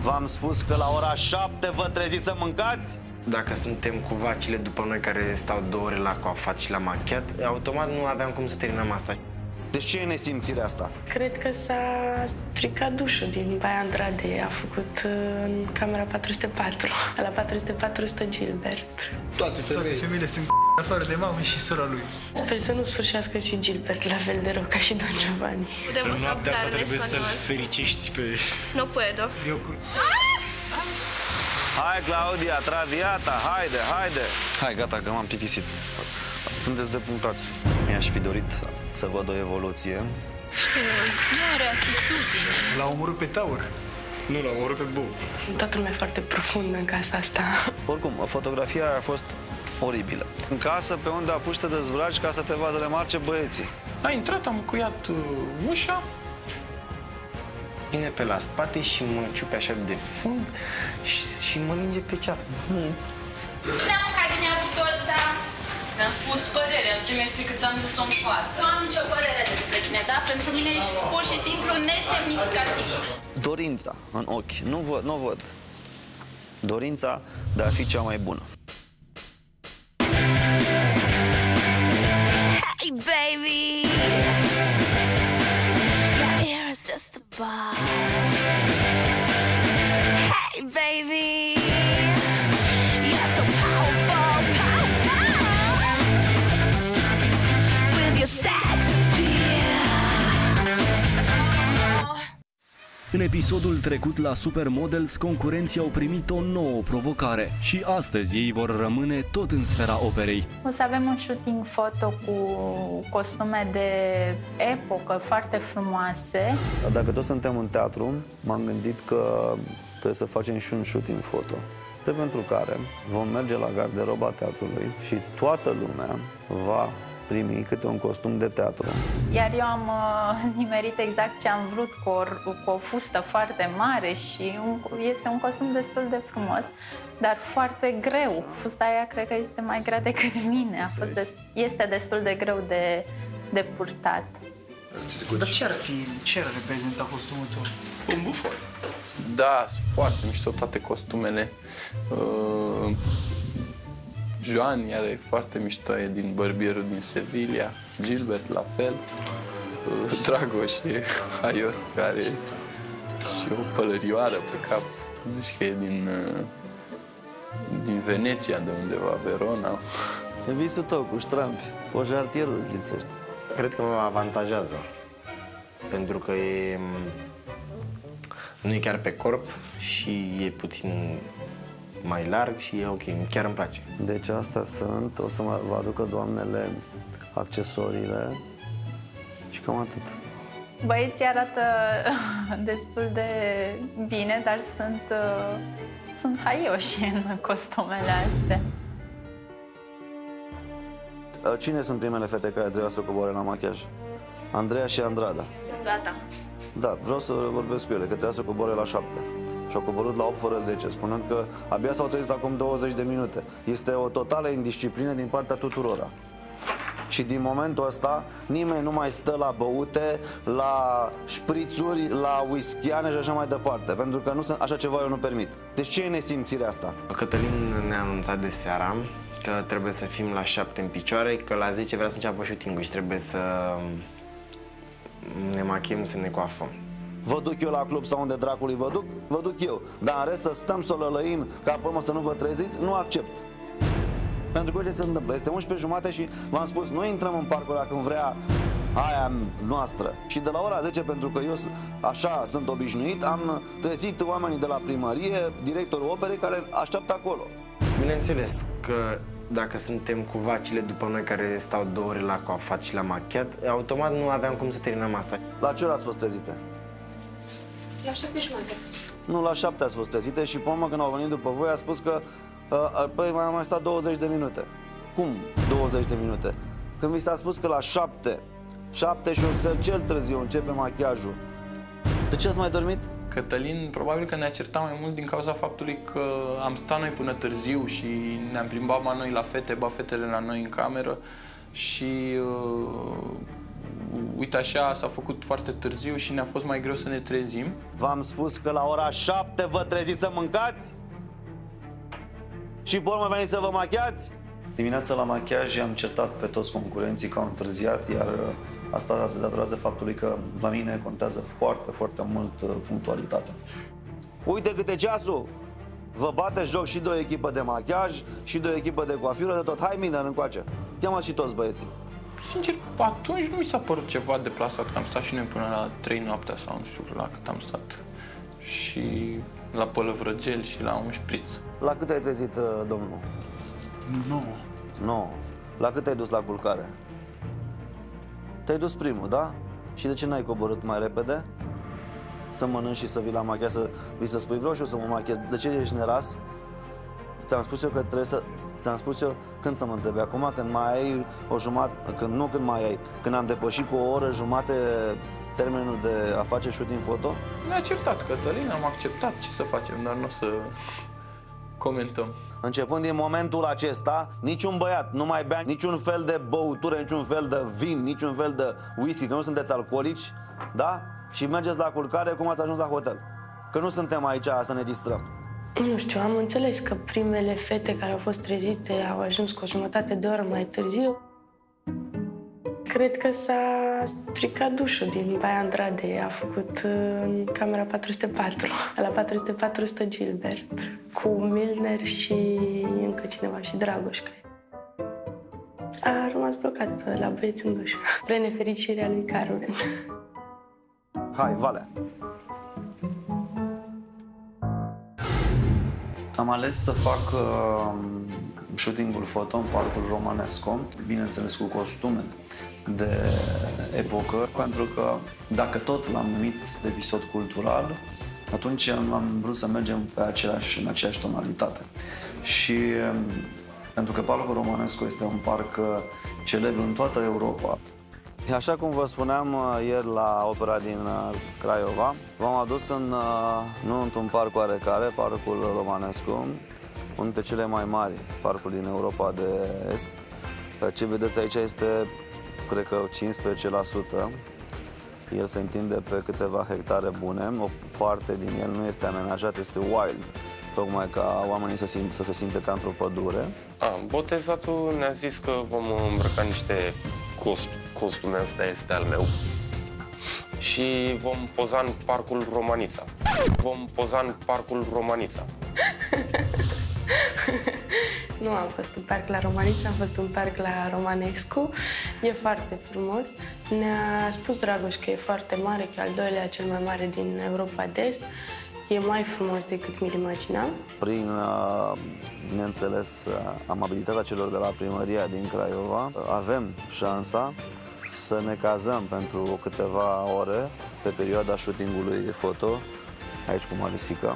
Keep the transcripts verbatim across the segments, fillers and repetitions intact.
V-am spus că la ora șapte vă treziți să mâncați? Dacă suntem cu vacile după noi care stau două ore la coafat și la machiat, automat nu aveam cum să terminăm asta. Deci ce e nesimțirea asta? Cred că s-a stricat dușul din Baia Andrade. A făcut în camera patru sute patru. La patru sute patru stă Gilbert. Toate femeile, Toate femeile sunt afară de mamă și sora lui. Sper să nu sfârșească și Gilbert la fel de rău ca și Don Giovanni. În noaptea asta trebuie să-l fericești pe... No puedo. Eu cu... Hai, Claudia, traviata, haide, haide! Hai, gata, că m-am plictisit. Sunteți depunctați. Mi-aș fi dorit să văd o evoluție. Nu are atitudine. L-a omorât pe Taur. Nu, l-a omorât pe Bu. Toată lumea e foarte profundă în casa asta. Oricum, fotografia a fost oribilă. În casă, pe unde apuci să te dezbraci ca să te vadă remarce băieții. A intrat, am încuiat uh, ușa. Vine pe la spate și mă ciupe așa de fund și, și mă linge pe ceafă. Cine a mâncat din avutul ăsta? Mi-am spus părerea, zi mersi că ți-am zis-o în față. Nu am nicio părere despre tine, da? Pentru mine ești pur și simplu nesemnificativ. Dorința în ochi, nu văd, nu văd. Dorința de a fi cea mai bună. Hey baby, you're irresistible. Hey baby, you're so powerful, powerful. With your sex appeal. În episodul trecut la Supermodels, concurenții au primit o nouă provocare și astăzi ei vor rămâne tot în sfera operei. O să avem un shooting foto cu costume de epocă foarte frumoase. Dacă toți suntem în teatru, m-am gândit că trebuie să facem și un shooting foto, de pentru care vom merge la garderoba teatrului și toată lumea va primi câte un costum de teatru. Iar eu am uh, nimerit exact ce am vrut, cu o, cu o fustă foarte mare și un, este un costum destul de frumos, dar foarte greu. Fusta aia cred că este mai grea decât mine. A fost des, este destul de greu de, de purtat. Dar ce ar fi, ce ar reprezenta costumul tău? Un bufon. Da, sunt foarte mișto toate costumele. Uh, Joan are foarte mișto, e din Bărbierul din Sevilla. Gilbert la fel. Uh, Dragoș e haios, care și o pălărioară pe cap. Zici că e din, uh, din Veneția, de undeva, Verona. E visul tău cu ștrampi, pojartierul îți lipsește. Cred că mă avantajează, pentru că e, nu e chiar pe corp și e puțin mai larg și e ok, chiar îmi place. Deci astea sunt, o să vă aducă doamnele accesoriile și cam atât. Băieții arată destul de bine, dar sunt, sunt haioși în costumele astea. Cine sunt primele fete care trebuia să coboare la machiaj? Andreea și Andrada. Sunt gata. Da, vreau să vorbesc cu ele, că trebuia să coboare la șapte. Și au coborât la opt fără zece, spunând că abia s-au trezit acum douăzeci de minute. Este o totală indisciplină din partea tuturora. Și din momentul ăsta nimeni nu mai stă la băute, la șprițuri, la whiskyane și așa mai departe. Pentru că nu sunt, așa ceva eu nu permit. Deci ce e nesimțirea asta? Cătălin ne-a anunțat de seara că trebuie să fim la șapte în picioare, că la zece vrea să înceapă shooting-ul și trebuie să ne machiem, să ne coafăm. Vă duc eu la club sau unde dracului vă duc? Vă duc eu. Dar în rest să stăm să o lălăim ca pe urmă să nu vă treziți, nu accept. Pentru că ce se întâmplă? Este unsprezece jumate și v-am spus, noi intrăm în parcul ăla când vrea aia noastră. Și de la ora zece, pentru că eu așa sunt obișnuit, am trezit oamenii de la primărie, directorul operei, care așteaptă acolo. Bineînțeles că dacă suntem cu vacile după noi care stau două ore la coafat și la machiat, automat nu aveam cum să terminăm asta. La ce ora ați fost trezite? La șapte jumate. Nu, la șapte ați fost trezite și pe urmă când au venit după voi a spus că uh, păi mai am mai stat douăzeci de minute. Cum douăzeci de minute? Când vi s-a spus că la șapte, șapte și un sfert cel târziu începe machiajul. De ce ați mai dormit? Cătălin probabil că ne-a certat mai mult din cauza faptului că am stat noi până târziu și ne-am plimbat ba noi la fete, ba fetele la noi în cameră și uh, uite așa, s-a făcut foarte târziu și ne-a fost mai greu să ne trezim. V-am spus că la ora șapte vă treziți să mâncați? Și pe urmă veniți să vă machiați? Dimineața la machiaj am certat pe toți concurenții că au întârziat, iar asta se datorează faptului că la mine contează foarte, foarte mult punctualitatea. Uite câte ceasul! Vă bate joc și de o echipă de machiaj și de o echipă de coafură, de tot. Hai, Miner, încoace! Cheamă și toți băieții. Sincer, atunci nu mi s-a părut ceva deplasat, că am stat și noi până la trei noaptea sau nu știu la cât am stat. Și la pălăvrăgel și la un șpriț. La cât ai trezit, domnul? Nu. Nu. La cât ai dus la culcare? Te-ai dus primul, da? Și de ce n-ai coborât mai repede? Să mănânci și să vii la machiaj, să vii să spui vreau și eu să mă machiez. De ce ești neras? Ți-am spus eu că trebuie să... Ți-am spus eu când să mă întrebi. Acum când mai ai o jumătate... Când, nu când mai ai. Când am depășit cu o oră jumate termenul de a face shooting foto? Ne-a certat Cătălin, am acceptat. Ce să facem? Dar nu o să comentăm. Începând din momentul acesta, niciun băiat nu mai bea niciun fel de băutură, niciun fel de vin, niciun fel de whisky, că nu sunteți alcoolici, da? Și mergeți la culcare cum ați ajuns la hotel. Că nu suntem aici să ne distrăm. Nu știu, am înțeles că primele fete care au fost trezite au ajuns cu o jumătate de oră mai târziu. Cred că s-a stricat dușul din Baia Andrade, a făcut în camera patru sute patru, la patru sute patru stă Gilbert, cu Milner și încă cineva, și Dragoș, cred. A rămas blocat la băieți în duș, spre nefericirea lui Carmen. Hai, Valea! Am ales să fac uh, shooting-ul foto în Parcul Romanesco, bineînțeles cu costume de epocă, pentru că dacă tot l-am numit episod cultural, atunci am vrut să mergem pe aceeași, în aceeași tonalitate. Și pentru că Parcul Romanesco este un parc celebru în toată Europa. Așa cum vă spuneam ieri la opera din Craiova, v-am adus în, nu într-un parc oarecare, Parcul Romanesco, unul dintre cele mai mari parcuri din Europa de Est. Ce vedeți aici este, cred că cincisprezece la sută. El se întinde pe câteva hectare bune. O parte din el nu este amenajat, este wild, tocmai ca oamenii să, simt, să se simte ca într-o pădure. A, botezatul ne-a zis că vom îmbrăca niște cost, costume, ăsta este al meu. Și vom poza în Parcul Romanița. Vom poza în Parcul Romanița. Nu am fost în parc la Romanița, am fost în parc la Romanescu. E foarte frumos. Ne-a spus Dragoș că e foarte mare, că e al doilea cel mai mare din Europa de Est. E mai frumos decât mi-l imaginam. Prin, bineînțeles, amabilitatea celor de la primăria din Craiova, avem șansa să ne cazăm pentru câteva ore pe perioada shootingului foto, aici cu Marisica,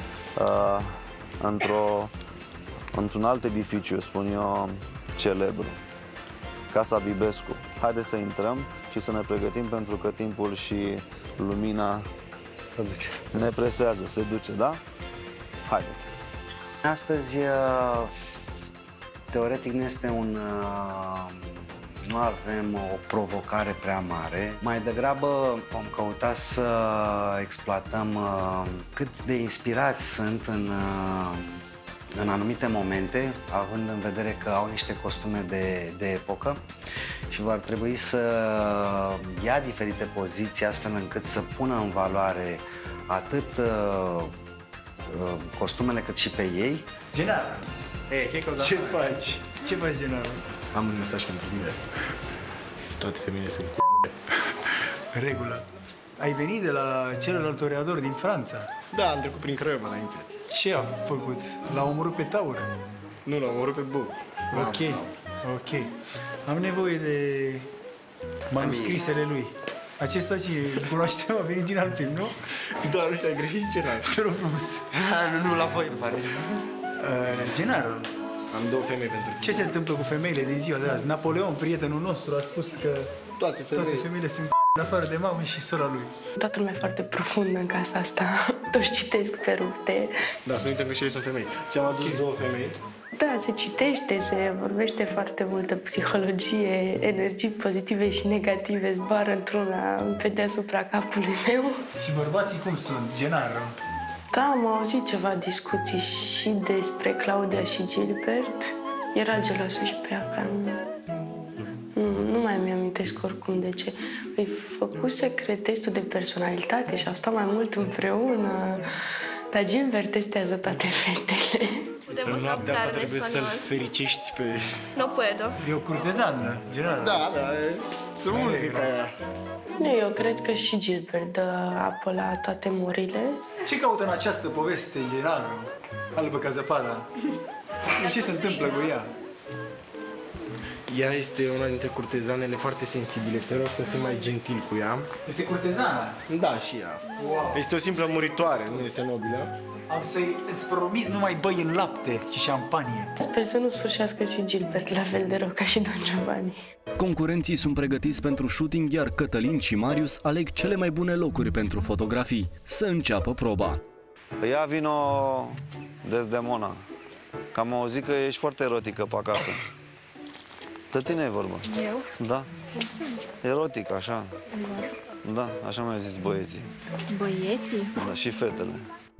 într-o într-un alt edificiu, spun eu, celebru, Casa Bibescu. Haideți să intrăm și să ne pregătim, pentru că timpul și lumina se duce. Ne presează, se duce, da? Haideți! Astăzi, teoretic, nu este un... nu avem o provocare prea mare. Mai degrabă vom căuta să exploatăm cât de inspirați sunt în în anumite momente, având în vedere că au niște costume de, de epocă și vor trebui să ia diferite poziții astfel încât să pună în valoare atât uh, costumele cât și pe ei. Genar! Hey, ce faci? Ce faci, Genar? Am un mesaj pentru tine. Toate femeile sunt c***e. Regulă. Ai venit de la celălalt toreador din Franța? Da, am trecut prin Craiova înainte. Ce a făcut? L-a omorât pe taur? Nu, l-a omorât pe bou. Ok, ok. Am nevoie de manuscrisele lui. Acesta ce îl cunoaștem, a venit din alt film, nu? Da, nu știu, ai greșit Genar. Te rog frumos. Nu, nu, la voi, îmi pare. Uh, Genar. Am două femei pentru tine. Ce se întâmplă cu femeile de ziua de azi? Napoleon, prietenul nostru, a spus că toate femeile, toate femeile sunt în afară de mamă și sora lui. Toată lumea e foarte profundă în casa asta. Toți citesc pe rupte. Da, să nu uităm că și ele sunt femei. Ți-am adus două femei Da, se citește, se vorbește foarte multă psihologie, energii pozitive și negative zboară într-una pe deasupra capului meu. Și bărbații cum sunt? Genar? Da, am auzit ceva discuții și despre Claudia și Gilbert. Era gelosă și pe ea, că nu, nu, nu mai mi-amintesc oricum de ce. Îi făcuse, cred, testul de personalitate și au stat mai mult împreună. Dar Gilbert testează toate fetele. În noaptea asta trebuie să-l fericești pe... No puedo. E o curtezană, general. Da, da, sunt multe ca ea. Nu, eu cred că și Gilbert dă apă la toate morile. Ce caută în această poveste, general? Albă ca zăpada. Ce se întâmplă cu ea? Ea este una dintre curtezanele foarte sensibile. Te rog să fii mai gentil cu ea. Este curtezana? Da, și ea. Wow. Este o simplă muritoare, nu este nobilă. Am să-i îți promit numai băi în lapte și șampanie. Sper să nu sfârșească și Gilbert la fel de rău ca și Don Giovanni. Concurenții sunt pregătiți pentru shooting, iar Cătălin și Marius aleg cele mai bune locuri pentru fotografii. Să înceapă proba. Ia vino Desdemona, că am auzit că ești foarte erotică pe acasă. De tine e vorba. Eu? Da. Erotic, așa. Da, așa mi-au zis băieții. Băieții? Da, și fetele.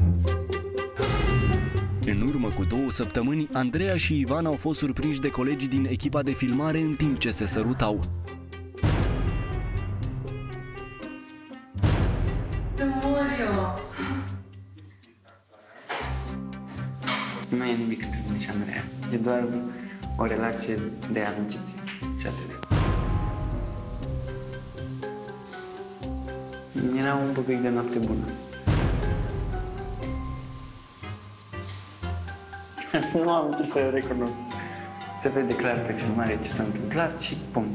În urmă cu două săptămâni, Andreea și Ivan au fost surprinși de colegii din echipa de filmare în timp ce se sărutau. Să mor eu! Nu e nimic între mine și Andreea. E doar o relație de amiciție și atât. Era un bucăic de noapte bună. Nu am ce să recunosc. Se vede clar pe filmare ce s-a întâmplat și pum.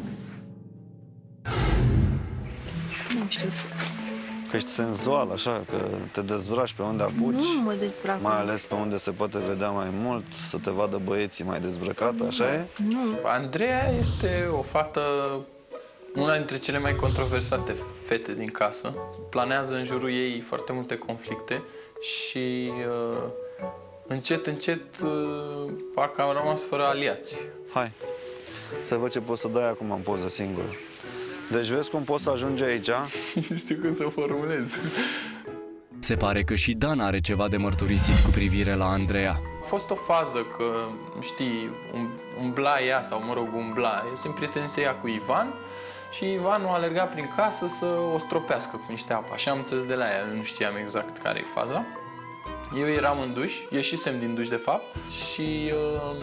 Nu știu. Că ești senzual, așa, că te dezbraci pe unde apuci. Nu mă dezbrac. Mai ales pe unde se poate vedea mai mult, să te vadă băieții mai dezbrăcată, așa e? Nu. Andreea este o fată, una dintre cele mai controversate fete din casă. Planează în jurul ei foarte multe conflicte și uh, încet, încet, uh, parcă am rămas fără aliați. Hai, să văd ce poți să dai acum în poză singur. Deci vezi cum poți să ajungi aici? Știu cum să formulez. Se pare că și Dan are ceva de mărturisit cu privire la Andreea. A fost o fază că, știi, umbla ea, sau mă rog, umbla, se împrietenise cu Ivan și Ivan o alerga prin casă să o stropească cu niște apă. Așa am înțeles de la ea, nu știam exact care e faza. Eu eram în duș, ieșisem din duș de fapt și uh,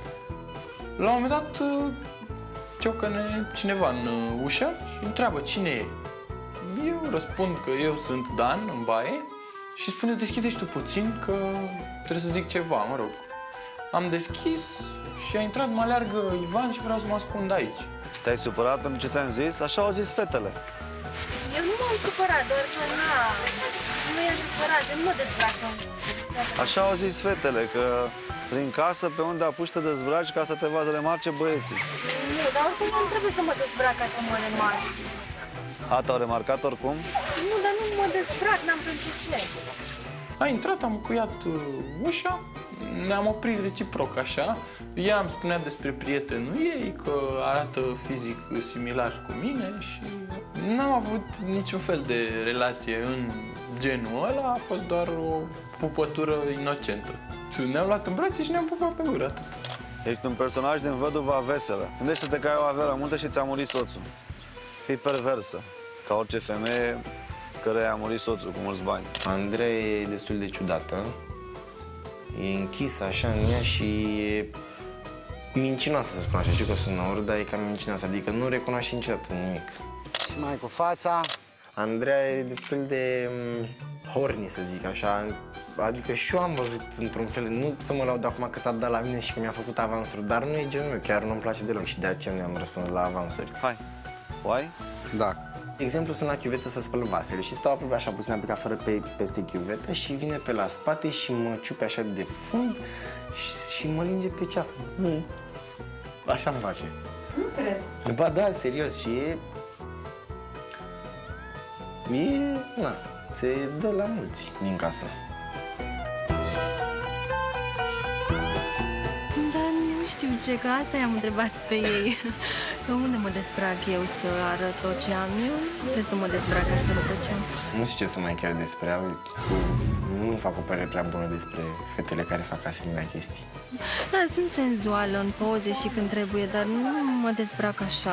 la un moment dat uh, ciocăne cineva în uh, ușă și întreabă cine e. Eu răspund că eu sunt Dan în baie și spune deschide-și tu puțin că trebuie să zic ceva, mă rog. Am deschis și a intrat, mă aleargă Ivan și vreau să mă ascund aici. Te-ai supărat pentru ce ți-am zis? Așa au zis fetele. Eu nu m-am supărat, doar că na, nu i-am supărat, eu nu mă dezbracă. Așa au zis fetele, că prin casă pe unde apuci te dezbraci ca să te vadă remarce băieții. Nu, dar oricum nu trebuie să mă dezbrac ca să mă remarci. A, te-au remarcat oricum? Nu, dar nu mă dezbrac, n-am vrut ce. A intrat, am cuiat uh, ușa, ne-am oprit reciproc așa. Ea îmi spunea despre prietenul ei, că arată fizic similar cu mine și n-am avut niciun fel de relație în genul ăla, a fost doar o pupătură inocentă. Ne-am luat în brațe și ne-am pupat pe gură, atât. Ești un personaj din Văduva Veselă. Gândește-te că ai o avere multă și ți-a murit soțul. Fii perversă, ca orice femeie căreia a murit soțul cu mulți bani. Andreea e destul de ciudată. E închisă așa în ea și e mincinoasă, să spun așa. Știu că sună urât, dar e cam mincinoasă. Adică nu recunoaște niciodată nimic. Și mai cu fața. Andreea e destul de horny, să zic așa. Adică și eu am văzut într-un fel, nu să mă laud acum că s-a dat la mine și că mi-a făcut avansuri, dar nu e genul meu, chiar nu-mi place deloc și de aceea nu am răspuns la avansuri. Hai, o ai? Da. De exemplu, sunt la chiuvetă să spăl vasele și stau așa puțin aplicat fără pe, peste chiuvetă și vine pe la spate și mă ciupe așa de fund și, și mă linge pe ceafă. Mm. Așa îmi face. Nu cred. Ba da, serios, și e... E... Na, se dă la mulți din casă. zice că asta i-am întrebat pe ei. Că unde mă dezbrac eu să arăt tot ce am eu? Trebuie să mă dezbrac ca să arăt tot ce am. Nu știu ce să mai chiar despre ea. Nu fac o părere prea bună despre fetele care fac asemenea chestii. Da, sunt senzuală în poze și când trebuie, dar nu mă dezbrac așa.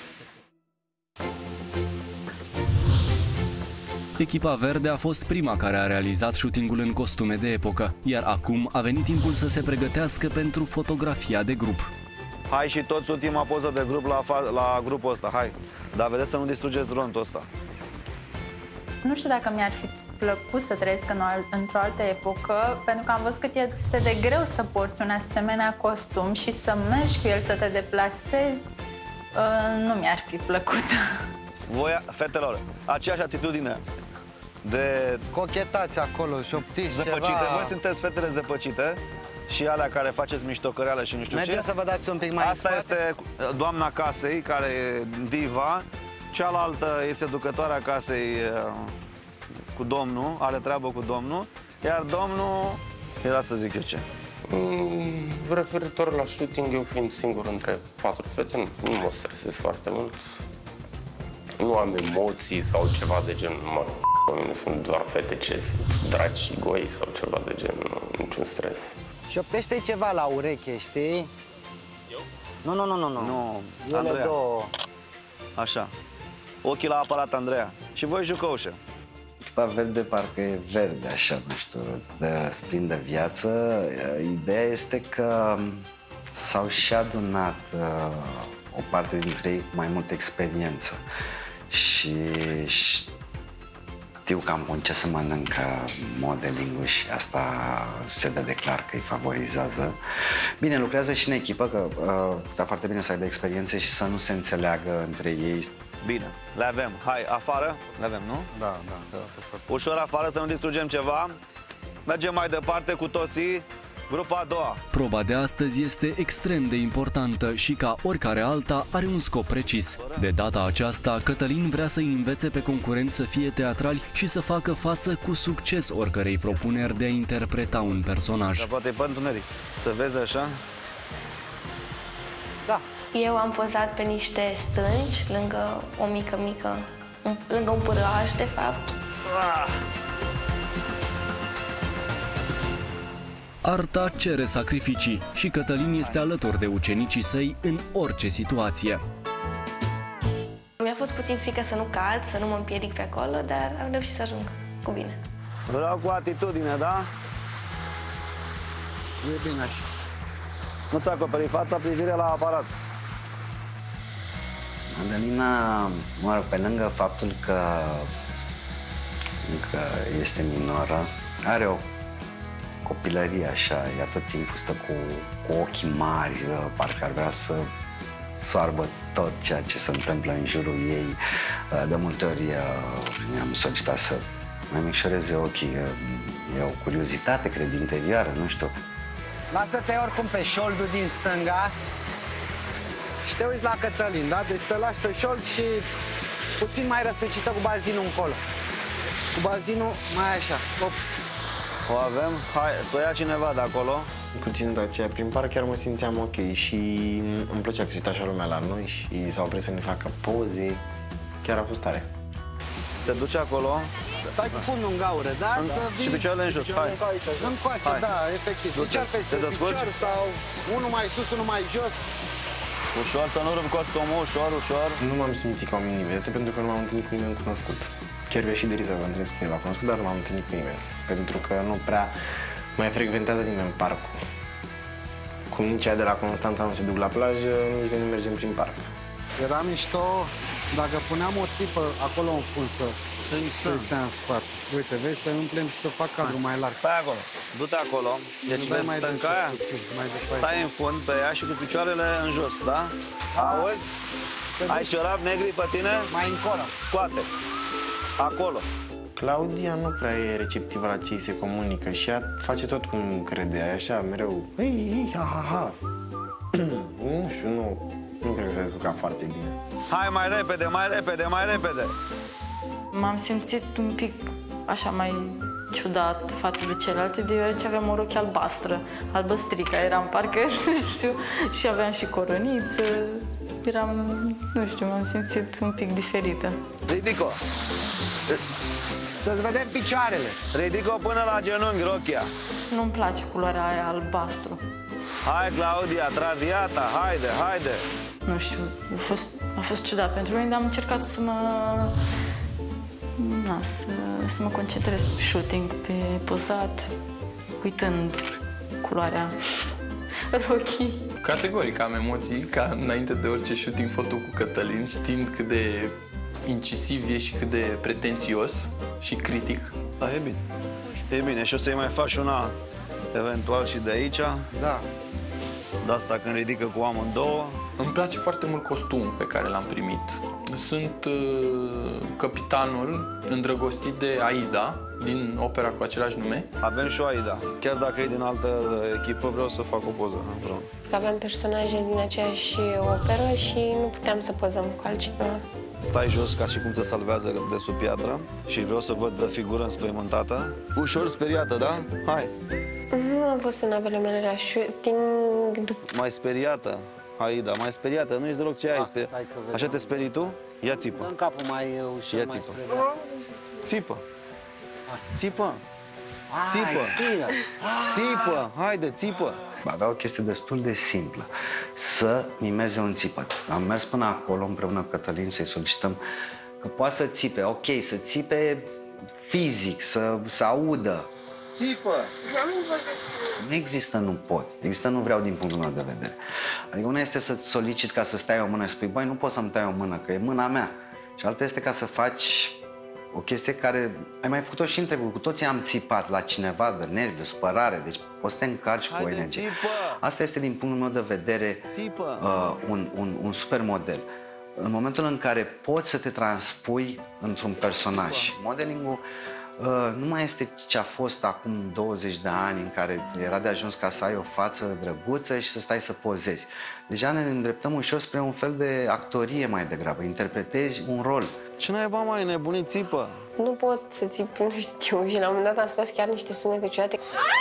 Echipa verde a fost prima care a realizat shootingul în costume de epocă, iar acum a venit timpul să se pregătească pentru fotografia de grup. Hai și toți ultima poză de grup la, la grupul ăsta, hai. Dar vedeți să nu distrugeți rontul ăsta. Nu știu dacă mi-ar fi plăcut să trăiesc în o, într-o altă epocă, pentru că am văzut cât este de greu să porți un asemenea costum și să mergi cu el, să te deplasezi. Uh, nu mi-ar fi plăcut. Voi, fetelor, aceeași atitudine de... Cochetați acolo, șoptiți zăpăcite. ceva. Voi sunteți fetele zăpăcite și alea care faceți miștocăreală și nu știu Mergeți ce. să vă dați un pic mai Asta în este doamna casei, care e diva. Cealaltă este ducătoarea casei cu domnul, are treabă cu domnul. Iar domnul, era să zic eu ce. Mm, referitor la shooting, eu fiind singur între patru fete, nu, nu mă stresez foarte mult. Nu am emoții sau ceva de gen, mă rog, pe mine sunt doar fete ce sunt dragi și goi sau ceva de gen, nu, niciun stres. Șoptește ceva la ureche, știi? Eu? Nu, nu, nu, nu, nu. Nu, Ele Andreea. două. Așa. Ochii la aparat, Andreea. Și voi, jucăușe. Echipa verde parcă e verde, așa, nu știu, de plin de viață. Ideea este că s-au și adunat uh, o parte dintre ei cu mai multă experiență și știu cam cu ce să mănâncă modeling-ul și asta se vede clar că îi favorizează. Bine, lucrează și în echipă, că uh, putea foarte bine să aibă experiențe și să nu se înțeleagă între ei. Bine, le avem. Hai, afară? Le avem, nu? Da, da, da. Ușor afară, să nu distrugem ceva. Mergem mai departe cu toții. Grupa a doua. Proba de astăzi este extrem de importantă și ca oricare alta are un scop precis. De data aceasta, Cătălin vrea să-i învețe pe concurenți să fie teatrali și să facă față cu succes oricărei propuneri de a interpreta un personaj. Dar poate e pe întuneric. Să vezi așa. Da. Eu am pozat pe niște stânci, lângă o mică, mică, lângă un pâraj, de fapt. Ah. Arta cere sacrificii și Cătălin este alături de ucenicii săi în orice situație. Mi-a fost puțin frică să nu cad, să nu mă împiedic pe acolo, dar am reușit să ajung cu bine. Vreau cu atitudine, da? E bine așa. Nu-ți acoperi fața, privire la aparat. Adelina, mă rog, pe lângă faptul că, că este minoră, are o copilărie așa, ea tot timpul stă cu, cu ochii mari, parcă ar vrea să soarbă tot ceea ce se întâmplă în jurul ei. De multe ori mi-am solicitat să mai micșoreze ochii, e o curiozitate, cred, interioară, nu știu. Lasă-te oricum pe șoldul din stânga și te uiți la Cătălin, da? Deci te lași pe șold și puțin mai răsucită cu bazinul încolo. Cu bazinul mai așa, op. O avem? Hai, să o ia cineva de acolo. Cu ținutul aceea prin parc chiar mă simțeam ok și îmi plăcea că se uita așa lumea la noi și s-au oprit să ne facă poze. Chiar a fost tare. Te duci acolo. Stai cu fundul în gaură, da? În, să și picioarele în jos, hai. Încoace, da, efectiv. Picior peste picior sau unul mai sus, unul mai jos. Ușor, să nu rup costumul, ușor, ușor. Nu m-am simțit ca o mini-vedete pentru că nu m-am întâlnit cu nimeni cunoscut. Chiar și de Riza, v-am întâlnit cu cineva cunoscut, dar nu m-am întâlnit cu nimeni. Pentru că nu prea mai frecventează nimeni parcul. Cum nici aia de la Constanța nu se duc la plajă, nici noi nu mergem prin parc. Era mișto dacă puneam o tipă acolo în fund să stea în spate. Uite, vezi, să umplem și să fac cadrul mai larg. Stai acolo, du-te acolo. Deci vezi stânca aia? Stai în fund pe ea și cu picioarele în jos, da? Auzi? Ai ciorapi negri pe tine? Mai încolo. Scoate. Acolo. Claudia nu prea e receptivă la ce se comunică și ea face tot cum crede, e așa, mereu, ei, ei, ha, ha, ha. Nu știu, nu, nu cred că se descurca foarte bine. Hai mai repede, mai repede, mai repede. M-am simțit un pic așa mai ciudat față de celelalte, deoarece aveam o rochie albastră, albăstrică, eram parcă, nu știu, și aveam și coroniță. Eram, nu știu, m-am simțit un pic diferită. Ridico! Să-ți vedem picioarele! Ridico până la genunchi, rochia! Nu-mi place culoarea aia albastru. Hai, Claudia, traviata, haide, haide! Nu știu, a fost, a fost ciudat pentru mine, dar am încercat să mă... Na, să, să mă concentrez pe shooting, pe pozat, uitând culoarea rochii. Categoric am emoții, ca înainte de orice shooting foto cu Cătălin, știind cât de incisiv e și cât de pretențios și critic. Da, e bine. E bine, și o să-i mai faci una eventual și de aici. Da. De asta când ridică cu amândouă. Îmi place foarte mult costumul pe care l-am primit. Sunt uh, capitanul îndrăgostit de Aida, din opera cu același nume. Avem și o Aida. Chiar dacă e din altă echipă, vreau să fac o poză împreună. Aveam personaje din aceeași operă și nu puteam să pozăm cu altcineva. Stai jos ca și cum te salvează de sub piatră și vreau să văd figură înspăimântată. Ușor speriată, da? Hai! Nu am fost în apele mele la shooting. Mai speriată, Aida, mai speriată. Nu ești deloc ce ai. Sper... Așa te sperii tu? Ia țipă. În capul mai ușor, Ia mai țipă. speriat. Țipă. Țipă. Ah, Țipă. expiră. Țipă. Haide, țipă. Avea o chestie destul de simplă. Să mimeze un țipăt. Am mers până acolo împreună cu Cătălin să-i solicităm că poate să țipe. Ok, să țipe fizic, să, să audă. Țipă. Nu există nu pot. Există nu vreau din punctul meu de vedere. Adică una este să-ți solicit ca să-ți tai o mână și spui, băi, nu poți să-mi tai o mână, că e mâna mea. Și alta este ca să faci o chestie care ai mai făcut-o și în trecut. Cu toții am țipat la cineva de nervi, de supărare, deci poți să te încarci cu o energie. Țipă. Asta este din punctul meu de vedere uh, un, un, un super model. În momentul în care poți să te transpui într-un personaj. Modelingul uh, nu mai este ce a fost acum douăzeci de ani, în care era de ajuns ca să ai o față drăguță și să stai să pozezi. Deja ne îndreptăm ușor spre un fel de actorie mai degrabă. Interpretezi un rol. Ce naiba mai nebunit, țipă? Nu pot să țip, nu știu. Și la un moment dat am scos chiar niște sunete ciudate.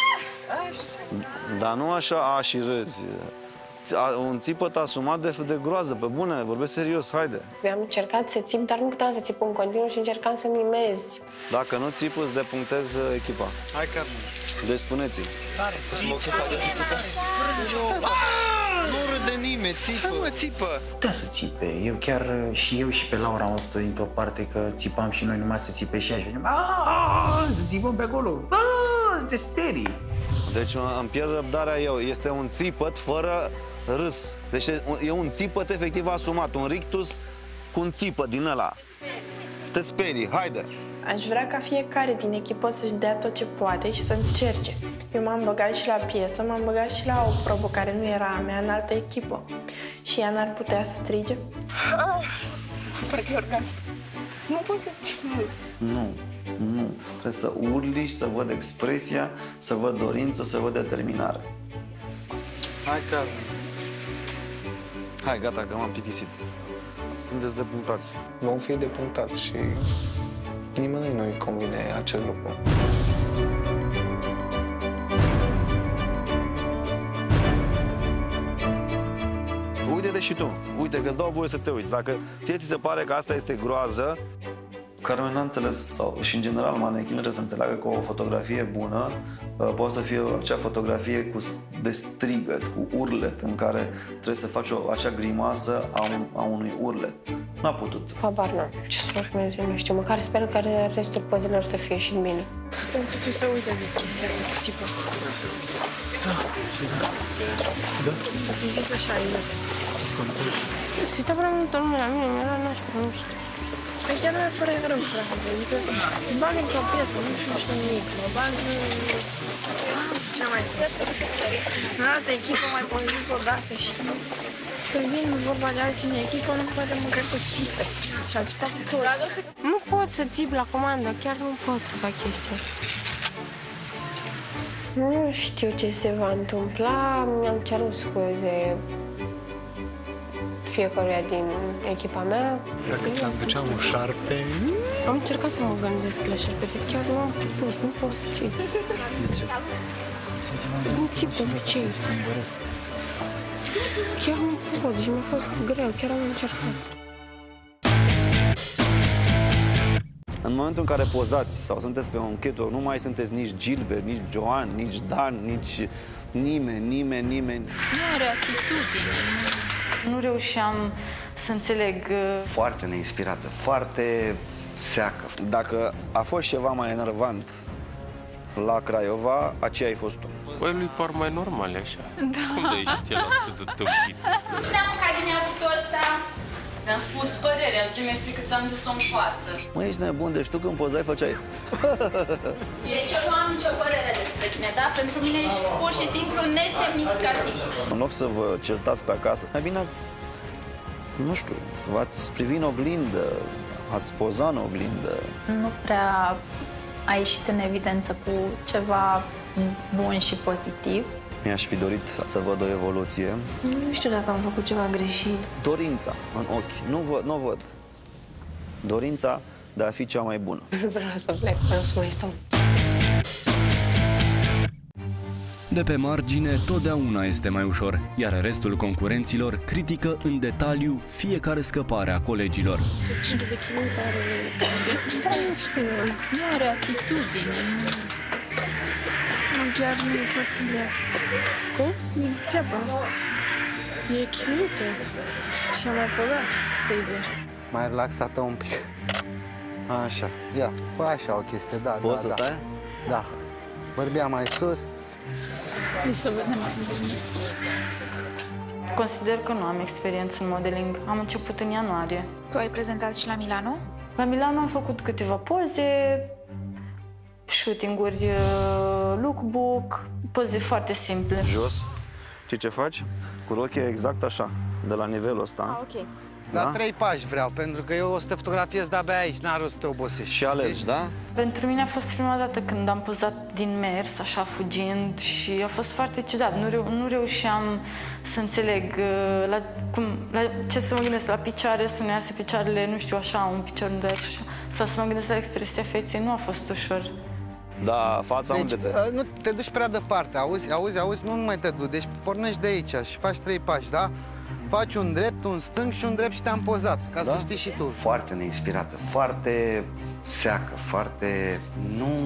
Dar nu așa a și râzi. Un țipăt asumat de, de groază, pe bune, vorbesc serios, haide. Eu am încercat să țip, dar nu puteam să țip în continuu și încercam să mimez. Dacă nu țip, îți depunctez echipa. Hai, Carmen. Deci spuneți-i. Tare, țipă. Nu râde nimeni, țipă. Hai, mă, țipă. Putea să țipe. Eu chiar și eu și pe Laura am stat dintr-o parte că țipam și noi numai să țipe și ea și veneam, aaa, să țipăm pe acolo. Aaa, să te sperii. Deci îmi pierd răbdarea eu. Este un țipăt fără râs. Deci e un țipăt efectiv asumat. Un rictus cu un țipăt din ăla. Te sperii, haide. Aș vrea ca fiecare din echipă să-și dea tot ce poate și să încerce. Eu m-am băgat și la piesă, m-am băgat și la o probă care nu era a mea în altă echipă. Și ea n-ar putea să strige? Ah, parcă e orgasm. Nu pot să țin. Nu, nu. Trebuie să urli și să văd expresia, să văd dorință, să văd determinare. Hai, Carmen. Hai, gata, că m-am plictisit. Sunteți depunctați. Vom fi depunctați și nimănui nu-i convine acest lucru. Uite-te și tu. Uite că îți dau voie să te uiți. Dacă ție ți se pare că asta este groază, Carmen n-a înțeles, sau, și în general manechinul trebuie să înțeleagă că o fotografie bună uh, poate să fie acea fotografie cu, de strigăt, cu urlet, în care trebuie să faci o, acea grimasă a, un, a unui urlet. N-a putut. Habar n-am ce să urmeze, nu știu. Măcar sper că restul pozelor să fie și bine. Pentru ce să uite de chestia asta cu țipă. Da. Da? Să fi zis așa, eu. Se uita prea multă lume la mine, mi-era nașpa, nu știu. Păi chiar nu e fără rău, frate. Adică îmi bag într-o piesă, nu știu, știu nimic. Mă bag... Ce mai spus? În altă echipă mai pozis odată și... Când vin vorba de alții în echipă, nu poate măcar să țipe. Și am țipat toți. Nu pot să țip la comandă, chiar nu pot să fac chestia asta. Nu știu ce se va întâmpla, mi-am cerut scuze fiecăruia din echipa mea. Dacă ți-am duceam un șarpe... Am încercat să mă gândesc la șerpete, chiar nu am putut, nu pot să țin. Nu țip de obicei. Chiar nu pot, deci mi-a fost greu, chiar am încercat. În momentul în care pozați sau sunteți pe un cheto, nu mai sunteți nici Gilbert, nici Joan, nici Dan, nici nimeni, nimeni, nimeni. Nu are atitudine. Nu reușeam să înțeleg. Foarte neinspirată, foarte seacă. Dacă a fost ceva mai enervant la Craiova, aceea ai fost tu. Păi lui par mai normale așa. Da. Cum de ieșit el atât de tâmpit? N-am mâncat din avutul ăsta. Mi-am spus părerea, zi mersi că ți-am zis-o în față. Mă, ești nebun, deci tu când pozai făceai... Deci eu nu am nicio părere despre tine, da? Pentru mine ești pur și simplu nesemnificativ. În loc să vă certați pe acasă, mai bine ați, nu știu, v-ați privi în oglindă, ați poza în oglindă. Nu prea a ieșit în evidență cu ceva bun și pozitiv. Mi-aș fi dorit să văd o evoluție. Nu știu dacă am făcut ceva greșit. Dorința în ochi, nu văd, nu văd. Dorința de a fi cea mai bună. Nu vreau să plec, vreau să mai stau. De pe margine, totdeauna este mai ușor, iar restul concurenților critică în detaliu fiecare scăpare a colegilor. Ce de chinuit are... Nu știu. Nu are atitudine. Chiar nu e foarte bine. Cum? E țeapă. E chinuită. Și am mai păgat, asta e ideea. Mai relaxată un pic. Așa, ia, fă așa o chestie, da, Poți da, să da. stai? Da. Bărbia mai sus. Hai să vedem mai bine. Consider că nu am experiență în modeling. Am început în ianuarie. Tu ai prezentat și la Milano? La Milano am făcut câteva poze, shooting-uri, lookbook, poze foarte simple. Jos, știi ce faci? Cu rochia exact așa, de la nivelul ăsta. Ah, ok. La Da? trei pași vreau, pentru că eu o să te fotografiez de-abia aici, n-ar rost să te obosești. Și alegi, da? Pentru mine a fost prima dată când am pozat din mers, așa fugind, și a fost foarte ciudat. Nu, reu- nu reușeam să înțeleg uh, la, cum, la ce să mă gândesc, la picioare, să ne iasă picioarele, nu știu, așa, un picior nu așa, sau să mă gândesc la expresia feței, nu a fost ușor. Da, fața Deci, unde ți uh, nu te duci prea departe, auzi, auzi, auzi, nu mai te duci. Deci pornești de aici și faci trei pași, da? Faci un drept, un stâng și un drept și te-am pozat, ca da? să știi și tu. Foarte neinspirată, foarte seacă, foarte... Nu,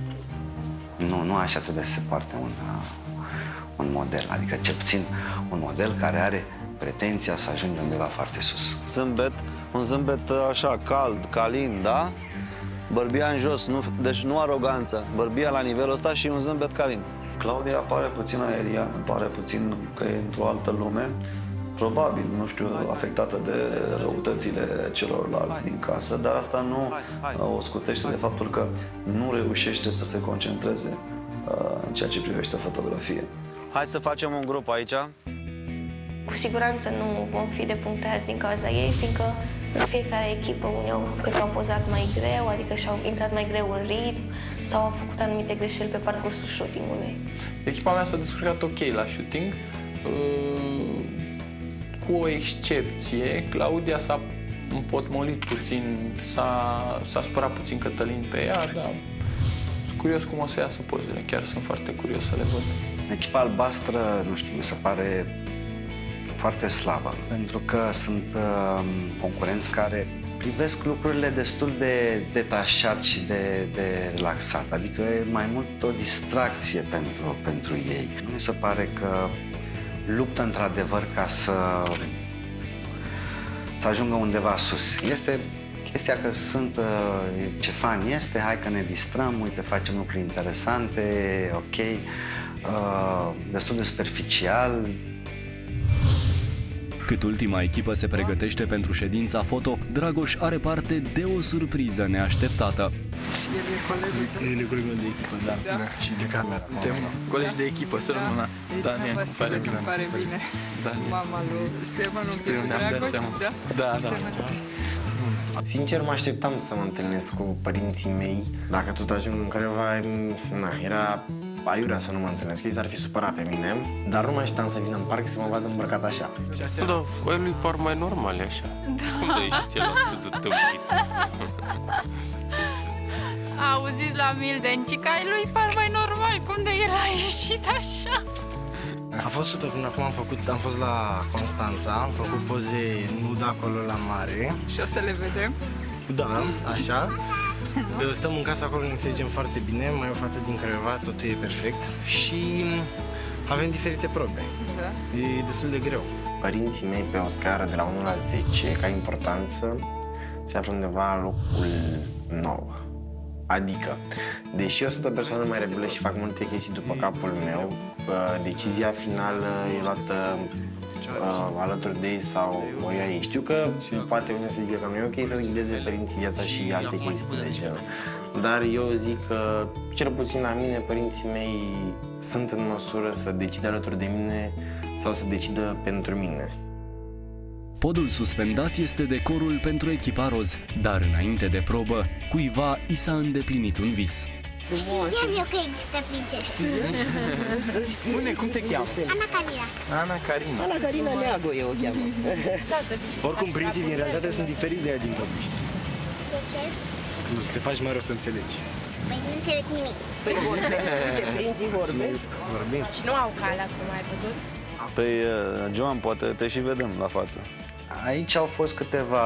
nu, nu așa trebuie să se poarte un, un model, adică cel puțin un model care are pretenția să ajungă undeva foarte sus. Zâmbet, un zâmbet așa, cald, calin, da? Bărbia în jos, nu, deci nu aroganță, bărbia la nivelul ăsta și un zâmbet calin. Claudia pare puțin aeriană, pare puțin că e într-o altă lume. Probabil, nu știu, afectată de răutățile celorlalți din casă, dar asta nu o scutește de faptul că nu reușește să se concentreze în ceea ce privește fotografie. Hai să facem un grup aici. Cu siguranță nu vom fi depunctați din cauza ei, fiindcă în fiecare echipă unii au, cred că au pozat mai greu, adică și-au intrat mai greu în ritm sau au făcut anumite greșeli pe parcursul shooting-ului. Echipa mea s-a descurcat ok la shooting. Cu o excepție, Claudia s-a împotmolit puțin, s-a supărat puțin Cătălin pe ea, dar sunt curios cum o să iasă pozele, chiar sunt foarte curios să le văd. Echipa albastră, nu știu, mi se pare foarte slabă, pentru că sunt uh, concurenți care privesc lucrurile destul de detașat și de, de relaxat, adică e mai mult o distracție pentru, pentru ei. Nu mi se pare că luptă într-adevăr ca să, să ajungă undeva sus. Este chestia că sunt, ce fan este, hai că ne distrăm, uite, facem lucruri interesante, ok, destul de superficial. Cât ultima echipă se pregătește pentru ședința foto, Dragoș are parte de o surpriză neașteptată. Și el e colegul El e colegul de echipă, da. da. Și de cameră. Suntem colegi de echipă, să rămână. Daniel, pare bine. Pare bine. Daniel. Mama lui semăn un pic cu Dragoș, da? Da, da. Sincer, mă așteptam să mă întâlnesc cu părinții mei. Dacă tot ajung în Craiova, na, era aiurea să nu mă întâlnesc. Ei s-ar fi supărat pe mine, dar nu mă așteptam să vină în parc să mă vadă îmbrăcat așa. Da, voi lui par mai normale așa. Da. Cum de ieșit el atât de tâmpit? auziți la Mildencica, lui par mai normal, cum de el a ieșit așa. A fost super, până acum am făcut, am fost la Constanța, am făcut poze nude acolo la mare. Și o să le vedem? Da, așa. Stăm în casă acolo, ne înțelegem foarte bine, mai e o fată din Craiova, totul e perfect. Și avem diferite probe. Da. E destul de greu. Părinții mei pe o scară de la unu la zece, ca importanță, se află undeva la locul nouă. Adică, deși eu sunt o persoană mai rebelă și fac multe chestii după capul meu, decizia finală e luată uh, alături de ei sau o ia ei. Știu că poate unul să zică că nu e ok să-ți ghideze părinții viața și alte chestii de genul. Dar eu zic că, cel puțin la mine, părinții mei sunt în măsură să decidă alături de mine sau să decidă pentru mine. Podul suspendat este decorul pentru echipa roz, dar înainte de probă, cuiva i s-a îndeplinit un vis. Știam eu că există prințese. Spune, cum te cheamă? Ana Carina. Ana Carina. Ana Carina Neagu eu o cheamă. Oricum, prinții din realitate sunt diferiți de ea din povești. De ce? Nu, să te faci mai rău să înțelegi. Păi nu înțeleg nimic. Păi vorbesc, uite, prinții vorbesc. Vorbim. Și nu au calea, cum ai văzut? Păi, Joan, poate te și vedem la față. Aici au fost câteva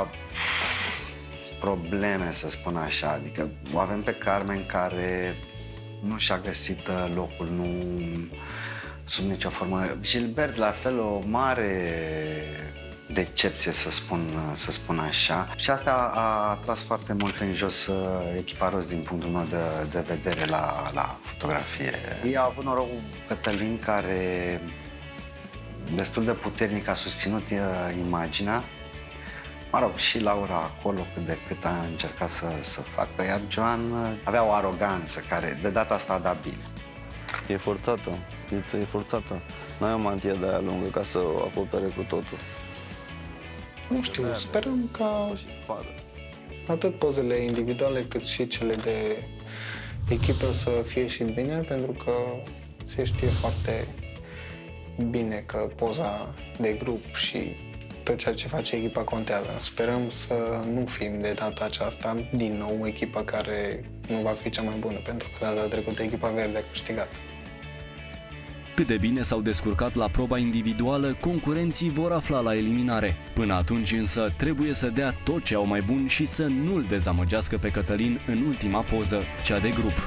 probleme, să spun așa, adică o avem pe Carmen care nu și-a găsit locul, nu sub nicio formă. Gilbert, la fel, o mare decepție, să spun, să spun așa. Și asta a tras foarte mult în jos echipa roz din punctul meu de, de vedere la, la fotografie. Ei au avut noroc cu Cătălin, care destul de puternic a susținut uh, imaginea. Mă rog, și Laura acolo cât de cât a încercat să, să facă, iar Joan uh, avea o aroganță care de data asta a dat bine. E forțată, e, e forțată. N-ai o mantie de aia lungă ca să o acopere cu totul. Nu știu, sperăm ca atât pozele individuale cât și cele de echipă să fie și bine, pentru că se știe foarte bine că poza de grup și tot ceea ce face echipa contează. Sperăm să nu fim de data aceasta din nou o echipă care nu va fi cea mai bună, pentru că data trecută echipa verde a câștigat. Cât de bine s-au descurcat la proba individuală, concurenții vor afla la eliminare. Până atunci însă trebuie să dea tot ce au mai bun și să nu-l dezamăgească pe Cătălin în ultima poză, cea de grup.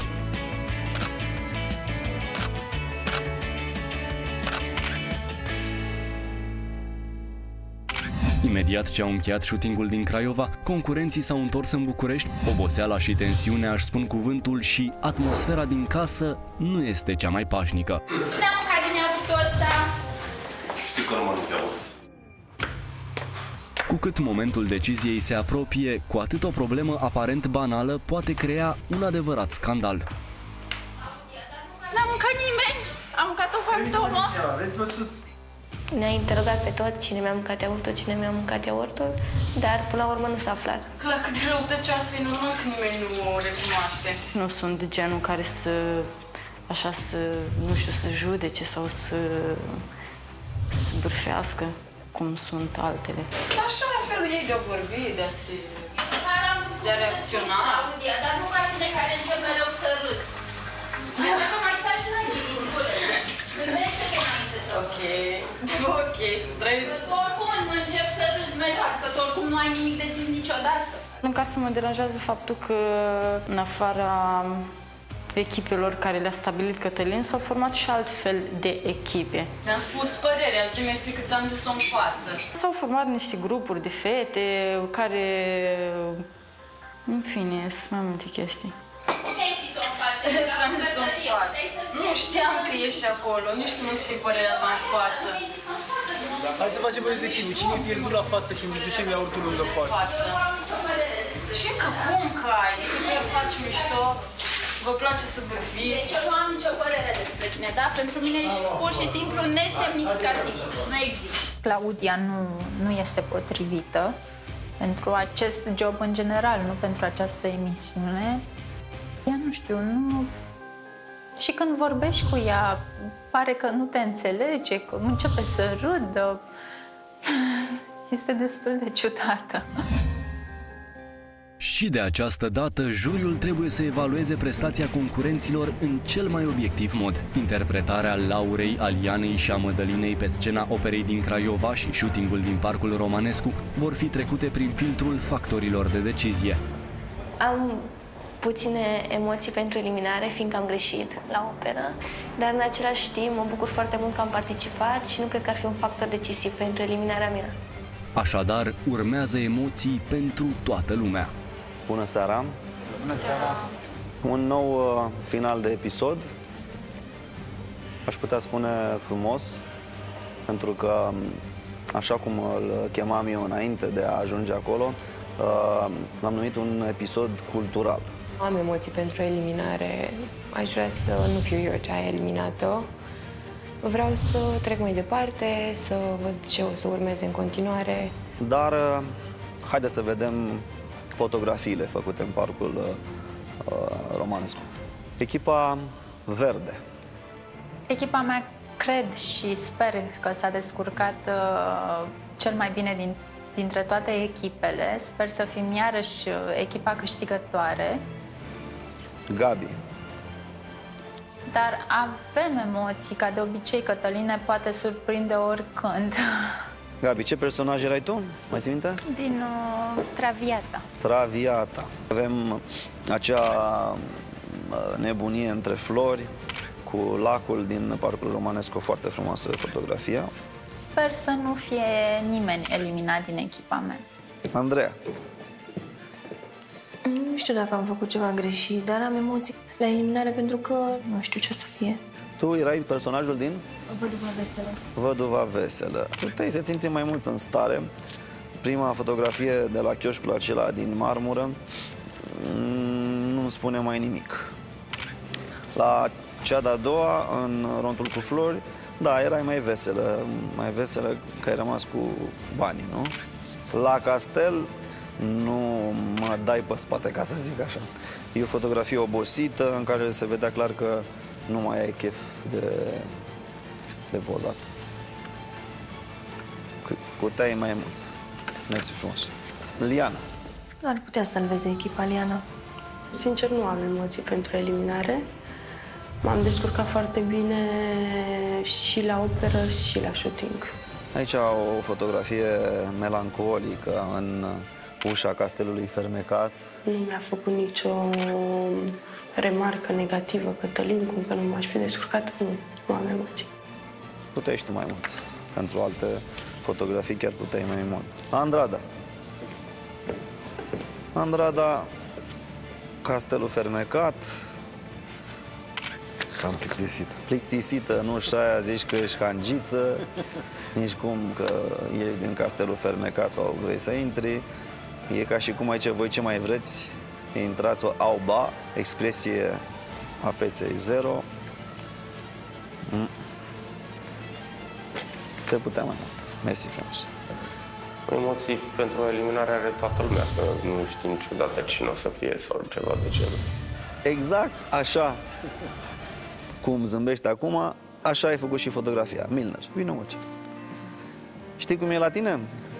Imediat ce au încheiat shootingul din Craiova, concurenții s-au întors în București. Oboseala și tensiunea își spun cuvântul și atmosfera din casă nu este cea mai pașnică. Cine a mâncat din iaurtul ăsta? Știi că nu mănânc iaurt. Cu cât momentul deciziei se apropie, cu atât o problemă aparent banală poate crea un adevărat scandal. N-a mâncat nimeni? A mâncat o fantomă? Ne-a interogat pe toți cine mi-a mâncat iaurtul, cine mi-a mâncat iaurtul, dar până la urmă nu s-a aflat. La cât de răutăcioasă e, normal că nimeni nu o recunoaște. Nu sunt genul care să, așa să, nu știu, să judece sau să, să bârfească cum sunt altele. Așa e felul ei de a vorbi, de a se, de a reacționa. Dar nu ca tine care încep mereu să râd. Așa că mai taci la din gură. Gândește-te înainte de Ok, ok, să trăiți. Că oricum încep să râzi mereu, că oricum nu ai nimic de zis niciodată. În casă mă deranjează faptul că, în afara echipelor care le-a stabilit Cătălin, s-au format și altfel de echipe. Mi-am spus părerea, zi mersi că ți-am zis-o în față. S-au format niște grupuri de fete care, în fine, sunt mai multe chestii. Ți-am zis-o în față. Nu știam că ești acolo, nici tu nu spui părerea ta în față. Hai să facem de echipă. Cine e pierdut la față când îi ducem iaurtul lângă față? Și că cum că ai? Chiar faci mișto, vă place să bârfiți. Deci eu nu am nicio părere despre tine, da? Pentru mine ești pur și simplu nesemnificativ. Nu există. Claudia nu, nu este potrivită pentru acest job în general, nu pentru această emisiune. Ea nu știu, nu... Și când vorbești cu ea, pare că nu te înțelege, că începe să râdă. Este destul de ciudată. Și de această dată, juriul trebuie să evalueze prestația concurenților în cel mai obiectiv mod. Interpretarea Laurei, Alianei și a Mădălinei pe scena operei din Craiova și shootingul din Parcul Romanescu vor fi trecute prin filtrul factorilor de decizie. Am puține emoții pentru eliminare, fiindcă am greșit la operă, dar în același timp mă bucur foarte mult că am participat și nu cred că ar fi un factor decisiv pentru eliminarea mea. Așadar, urmează emoții pentru toată lumea. Bună seara! Bună seara! Un nou uh, final de episod. Aș putea spune frumos, pentru că, așa cum îl chemam eu înainte de a ajunge acolo, uh, l-am numit un episod cultural. Am emoții pentru eliminare. Aș vrea să nu fiu eu cea eliminată. Vreau să trec mai departe, să văd ce o să urmeze în continuare. Dar uh, haideți să vedem fotografiile făcute în Parcul uh, Romanescu. Echipa verde. Echipa mea cred și sper că s-a descurcat uh, cel mai bine din, dintre toate echipele. Sper să fim iarăși echipa câștigătoare. Gabi. Dar avem emoții, ca de obicei, Cătălin ne poate surprinde oricând. Gabi, ce personaj erai tu? Mai ții minte? Din uh, Traviata. Traviata. Avem acea nebunie între flori cu lacul din Parcul Romanescu, foarte frumoasă fotografia. Sper să nu fie nimeni eliminat din echipa mea. Andreea. Nu știu dacă am făcut ceva greșit, dar am emoții la eliminare pentru că nu știu ce o să fie. Tu erai personajul din? Văduva Veselă. Văduva Veselă. Puteai să-ți intri mai mult în stare. Prima fotografie de la chioșcul acela din marmură nu-mi spune mai nimic. La cea de-a doua, în rondul cu flori, da, erai mai veselă, mai veselă că ai rămas cu banii, nu? La castel nu mă dai pe spate, ca să zic așa. E o fotografie obosită în care se vedea clar că nu mai ai chef de, de pozat. Puteai mai mult. Mersi frumos. Liana. Ar putea salveze echipa, Liana. Sincer, nu am emoții pentru eliminare. M-am descurcat foarte bine și la operă și la shooting. Aici o fotografie melancolică în ușa castelului fermecat. Nu mi-a făcut nicio remarcă negativă Cătălin, cum că nu m-aș fi descurcat. Nu, nu am emoții. Puteai și tu mai mult. Pentru alte fotografii chiar puteai mai mult. Andrada. Andrada, castelul fermecat. Cam plictisită. Plictisită, nu și aia zici că ești cangiță, nici cum că ești din castelul fermecat sau vrei să intri. E ca și cum aici voi ce mai vreți, intrați o auba, expresie a feței zero. Mm. Se putea mai mult. Mersi frumos. Emoții pentru eliminare are toată lumea, că nu știi niciodată cine o să fie sau ceva de genul. Exact așa cum zâmbești acum, așa ai făcut și fotografia. Milner, vină aici. Știi cum e la tine?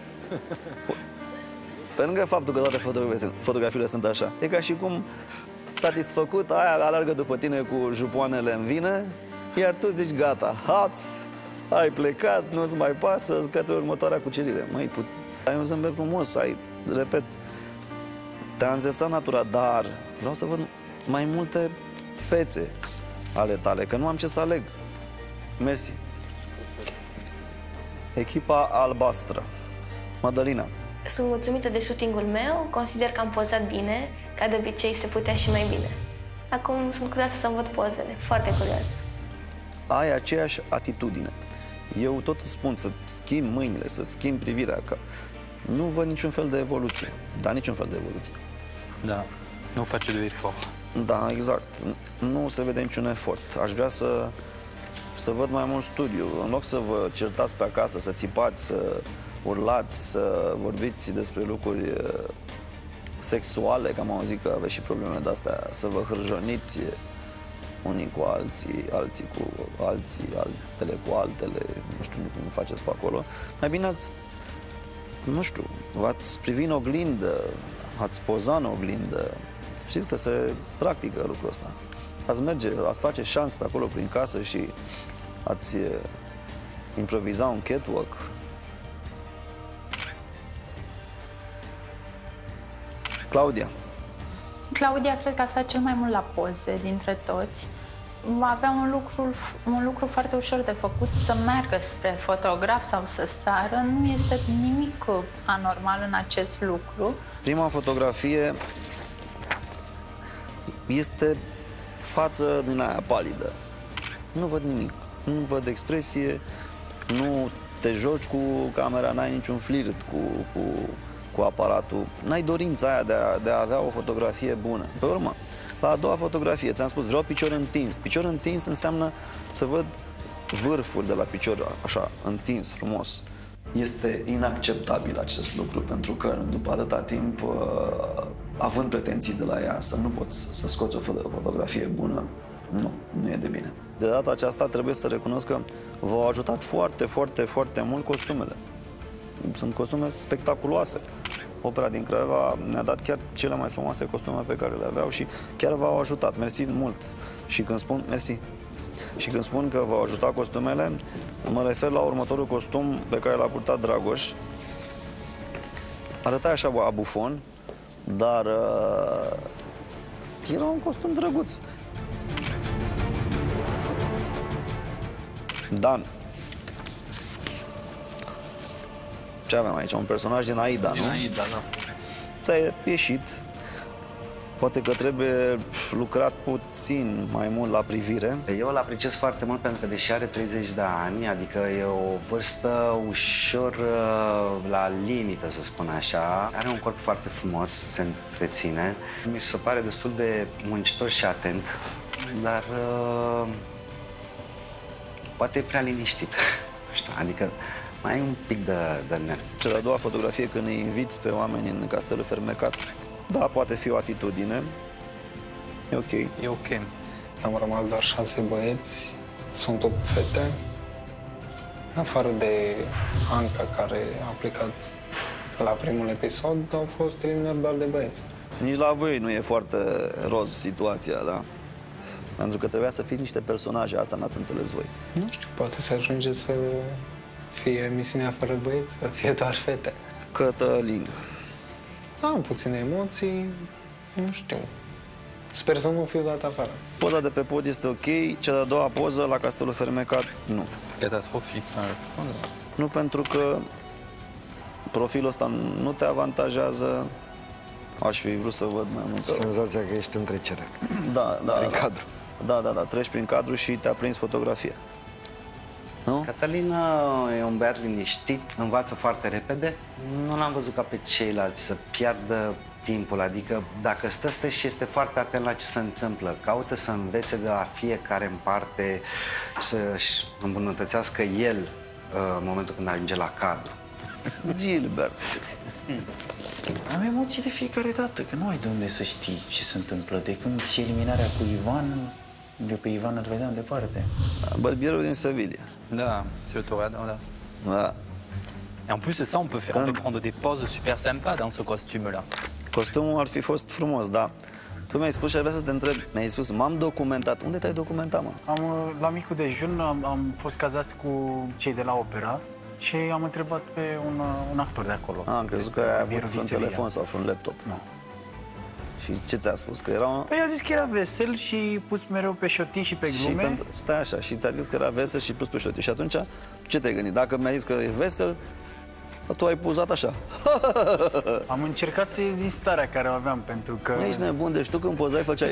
Pe lângă faptul că toate fotografiile, fotografiile sunt așa, e ca și cum satisfăcut, aia alergă după tine cu jupoanele în vină, iar tu zici gata, haț, ai plecat, nu-ți mai pasă, către următoarea cucerire. Măi, put... ai un zâmbet frumos, ai, repet, te-a înzestrat natura, dar vreau să văd mai multe fețe ale tale, că nu am ce să aleg. Mersi. Echipa albastră. Mădălina. Sunt mulțumită de shootingul meu, consider că am pozat bine, ca de obicei se putea și mai bine. Acum sunt curioasă să-mi văd pozele, foarte curioasă. Ai aceeași atitudine. Eu tot îți spun să schimbi mâinile, să schimbi privirea, că nu văd niciun fel de evoluție. Da, niciun fel de evoluție. Da, nu face de efort. Da, exact. Nu se vede niciun efort. Aș vrea să, să văd mai mult studiu. În loc să vă certați pe acasă, să țipați, să urlați, să vorbiți despre lucruri sexuale, că am auzit că aveți și probleme de-astea, să vă hârjoniți unii cu alții, alții cu alții, altele cu altele, nu știu cum faceți pe acolo. Mai bine ați, nu știu, v-ați privi în oglindă, ați poza în oglindă, știți că se practică lucrul ăsta. Ați merge, ați face șans pe acolo prin casă și ați improviza un catwalk. Claudia. Claudia cred că a stat cel mai mult la poze dintre toți. Avea un lucru, un lucru foarte ușor de făcut, să meargă spre fotograf sau să sară. Nu este nimic anormal în acest lucru. Prima fotografie este față din aia palidă. Nu văd nimic, nu văd expresie, nu te joci cu camera, n-ai niciun flirt cu, cu, cu aparatul. N-ai dorința aia de a, de a avea o fotografie bună. Pe urmă, la a doua fotografie, ți-am spus, vreau picior întins. Picior întins înseamnă să văd vârful de la picior, așa, întins, frumos. Este inacceptabil acest lucru, pentru că după atâta timp, având pretenții de la ea, să nu poți să scoți o fotografie bună, nu, nu e de bine. De data aceasta trebuie să recunosc că v-au ajutat foarte, foarte, foarte mult costumele. Sunt costume spectaculoase. Opera din Craiova ne-a dat chiar cele mai frumoase costume pe care le aveau și chiar v-au ajutat. Mersi mult. Și când spun, mersi. Și când spun că v-au ajutat costumele, mă refer la următorul costum pe care l-a purtat Dragoș. Arăta așa abufon, dar uh, era un costum drăguț. Dan. Ce avem aici? Un personaj din Aida, din nu? Din Aida, da. Ți-ai ieșit. Poate că trebuie lucrat puțin mai mult la privire. Eu îl apreciez foarte mult pentru că, deși are treizeci de ani, adică e o vârstă ușor la limită, să spun așa, are un corp foarte frumos, se întreține. Mi se pare destul de muncitor și atent, dar uh, poate e prea liniștit. Nu știu, adică mai ai un pic de, de nervi. Cea de-a doua fotografie, când îi inviți pe oameni în Castelul Fermecat, da, poate fi o atitudine. E ok. E ok. Am rămas doar șase băieți, sunt opt fete. În afară de Anca, care a plecat la primul episod, au fost eliminări doar de băieți. Nici la voi nu e foarte roz situația, da? Pentru că trebuia să fiți niște personaje, asta n-ați înțeles voi. Nu știu, poate să ajunge să fie emisiunea fără băieți, să fie doar fete. Cătălin. Am puține emoții, nu știu. Sper să nu fiu dat afară. Poza de pe pod este ok, cea de-a doua poză la Castelul Fermecat, nu. Catastrofic. Nu, pentru că profilul ăsta nu te avantajează. Aș fi vrut să văd mai multă... Senzația că ești în trecere. Da, da. Prin da. cadru. Da, da, da, treci prin cadru și te-a prins fotografia. Nu? Cătălin e un băiat liniștit, învață foarte repede. Nu l-am văzut ca pe ceilalți să piardă timpul, adică dacă stă, stă și este foarte atent la ce se întâmplă, caută să învețe de la fiecare în parte, să-și îmbunătățească el în momentul când ajunge la cadru. Gilbert. Am emoții de fiecare dată, că nu ai de unde să știi ce se întâmplă. De când și eliminarea cu Ivan, de pe Ivan îl vedeam departe. Bărbierul din Sevilla. Da, c'est le Toreador, da. Da. Et en plus de ça, on peut faire, on peut prendre des poses super sympas dans ce costume-là. Costumul ar fi fost frumos, da. Tu mi-ai spus și aș vrea să te întreb, mi-ai spus, m-am documentat. Unde te-ai documentat, mă? Am, la micul dejun am, am fost cazați cu cei de la opera și am întrebat pe un, un actor de acolo. A, am crezut că ai avut un telefon sau un laptop. Nu. Și ce ți-a spus? Că era... Păi a zis că era vesel și pus mereu pe șotii și pe glume. Și pentru... Stai așa, și ți-a zis că era vesel și pus pe șotii. Și atunci, ce te-ai gândit? Dacă mi-ai zis că e vesel, tu ai puzat așa. Am încercat să ies din starea care o aveam, pentru că... Ești nebun, deci tu când pozai făceai...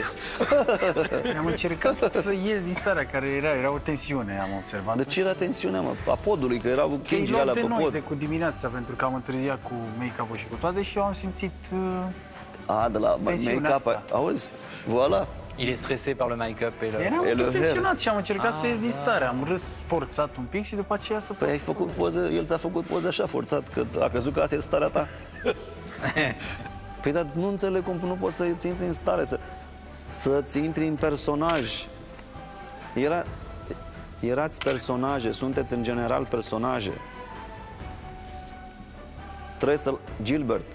Am încercat să ies din starea care era, era o tensiune, am observat. De ce era tensiunea, mă? A podului, că erau chingile alea pe pod. De cu dimineața, pentru că am întârziat cu make-up-ul și cu toate și eu am simțit... Uh... A, de la make-up, auzi? Voilà. Il est stressé par le make-up et le... Eram tensionat și am încercat ah, să ies din stare. Am râs forțat un pic și după aceea să... Păi ai făcut poză, el ți-a făcut poză așa forțat, că a crezut că asta e starea ta. Păi dar nu înțeleg cum nu poți să-ți intri în stare, să, să-ți intri în personaj. Era, erați personaje, sunteți în general personaje. Trebuie să... Gilbert,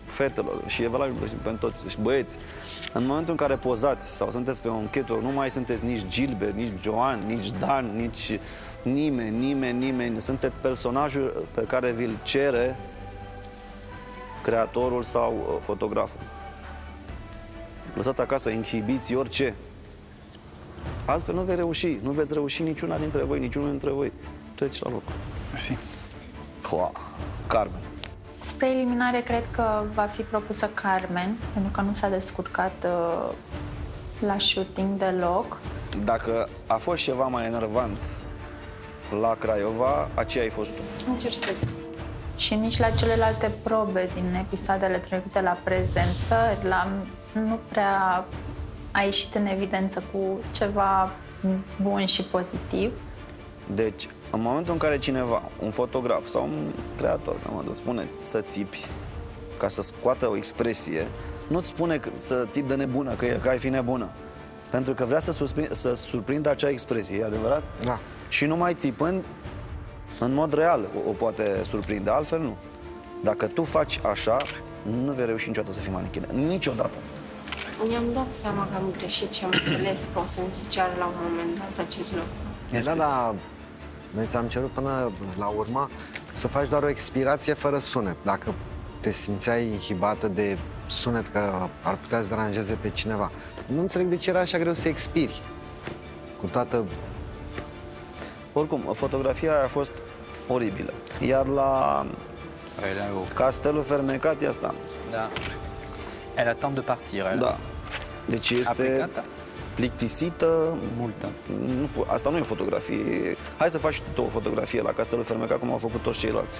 fetelor și e valabil pentru toți, și băieți. În momentul în care pozați sau sunteți pe un catwalk, nu mai sunteți nici Gilbert, nici Joan, nici Dan, nici nimeni, nimeni, nimeni. Sunteți personajul pe care vi-l cere creatorul sau fotograful. Lăsați acasă, inhibiți orice. Altfel nu vei reuși, nu veți reuși niciuna dintre voi, niciunul dintre voi. Treci la loc. Mersi. Hoa, Carmen. Spre eliminare cred că va fi propusă Carmen, pentru că nu s-a descurcat uh, la shooting deloc. Dacă a fost ceva mai enervant la Craiova, aceea ai fost tu. Îmi cer scuze. Și nici la celelalte probe din episoadele trecute, la prezentări, la... nu prea a ieșit în evidență cu ceva bun și pozitiv. Deci, în momentul în care cineva, un fotograf sau un creator, mă spune să țipi ca să scoată o expresie, nu-ți spune să țipi de nebună, că, că ai fi nebună. Pentru că vrea să, surprind, să surprindă acea expresie, e adevărat? Da. Și numai țipând, în mod real o, o poate surprinde, altfel nu. Dacă tu faci așa, nu vei reuși niciodată să fii manichină. Niciodată. Mi-am dat seama că am greșit și am înțeles că o să mi se ceară la un moment dat acest lucru. Da, da, noi ți-am cerut până la urmă să faci doar o expirație fără sunet. Dacă te simțeai inhibată de sunet că ar putea să deranjeze pe cineva, nu înțeleg de ce era așa greu să expiri cu toată... Oricum, fotografia aia a fost oribilă. Iar la Castelul Fermecat e asta. Da. Elle attend de partir, elle. Da. Deci este Aplicată? plictisită. Multă. Nu, asta nu e o fotografie. Hai să faci tu o fotografie la Castelul Fermecat, cum au făcut toți ceilalți.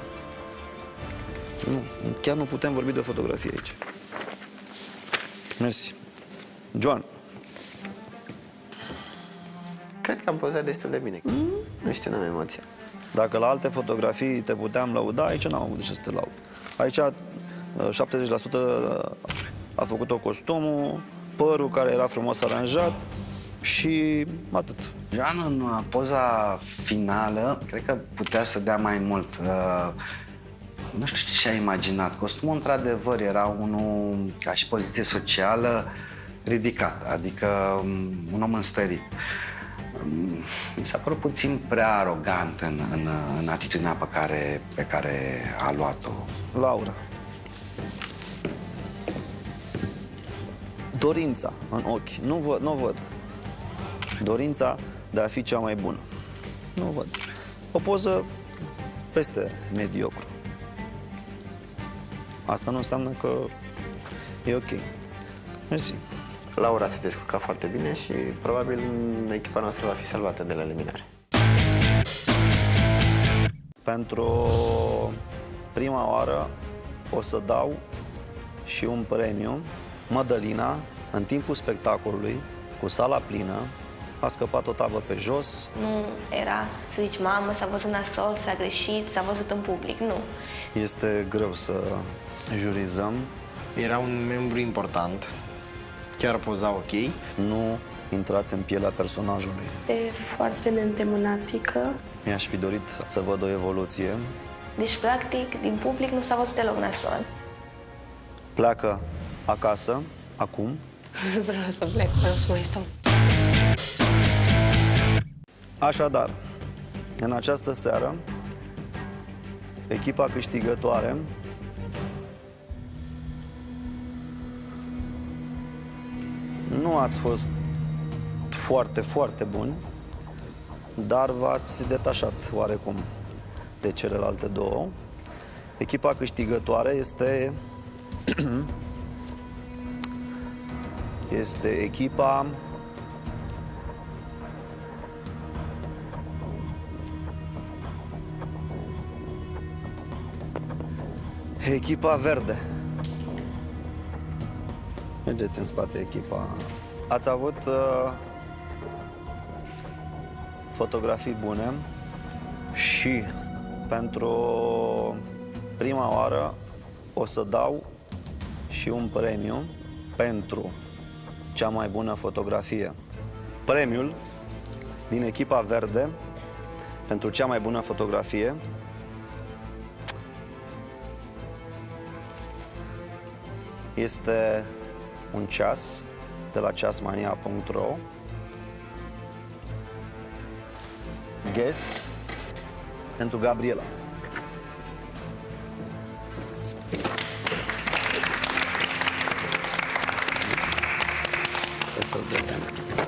Nu, chiar nu putem vorbi de o fotografie aici. Mersi. Joan. Cred că am pozat destul de bine. Mm? Nu știu, n-am emoție. Dacă la alte fotografii te puteam lăuda, aici n-am avut de ce să te laud. Aici șaptezeci la sută a făcut-o costumul, părul care era frumos aranjat și atât. Joan, în poza finală, cred că putea să dea mai mult. Uh, nu știu ce a imaginat. Costumul, într-adevăr, era unul, ca și poziție socială, ridicat, adică um, un om înstărit. Um, mi s-a părut puțin prea arogant în, în, în atitudinea pe care, pe care a luat-o. Laura. Dorința în ochi. Nu văd, nu văd. Dorința de a fi cea mai bună. Nu văd. O poză peste mediocru. Asta nu înseamnă că e ok. Mersi. Laura se descurca foarte bine și probabil echipa noastră va fi salvată de la eliminare. Pentru prima oară o să dau și un premiu. Mădălina, în timpul spectacolului, cu sala plină, a scăpat o tavă pe jos. Nu era să zici, mamă, s-a văzut nasol, s-a greșit, s-a văzut în public, nu. Este greu să jurizăm. Era un membru important, chiar poza ok. Nu intrați în pielea personajului. E foarte neîntemânatică. Mi-aș fi dorit să văd o evoluție. Deci, practic, din public nu s-a văzut deloc nasol. Pleacă acasă, acum. Nu vreau să plec, vreau să mai stau. Așadar, în această seară, echipa câștigătoare nu ați fost foarte, foarte buni, dar v-ați detașat oarecum de celelalte două. Echipa câștigătoare este este echipa echipa verde. Mergeți în spate, echipa. Ați avut uh, fotografii bune și pentru prima oară o să dau și un premiu pentru cea mai bună fotografie. Premiul din echipa verde pentru cea mai bună fotografie este un ceas de la ceasmania punct ro. Guess pentru Gabriela. Să vedem.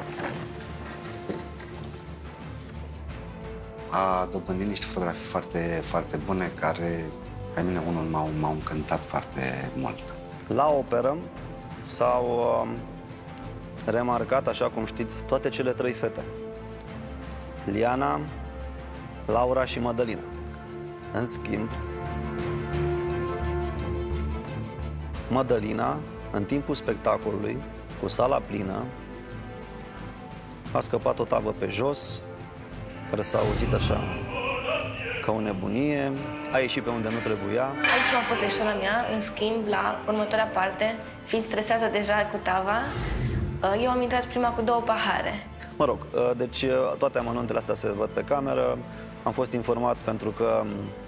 A dobândit niște fotografii foarte, foarte bune, care pe mine unul m-au, m-au încântat foarte mult. La operă s-au uh, remarcat, așa cum știți, toate cele trei fete. Liana, Laura și Mădălina. În schimb, Mădălina, în timpul spectacolului, cu sala plină, a scăpat o tavă pe jos, care s-a auzit așa ca o nebunie, a ieșit pe unde nu trebuia. Aici nu a fost leșana mea, în schimb, la următoarea parte, fiind stresată deja cu tava, eu am intrat prima cu două pahare. Mă rog, deci toate amănuntele astea se văd pe cameră. Am fost informat pentru că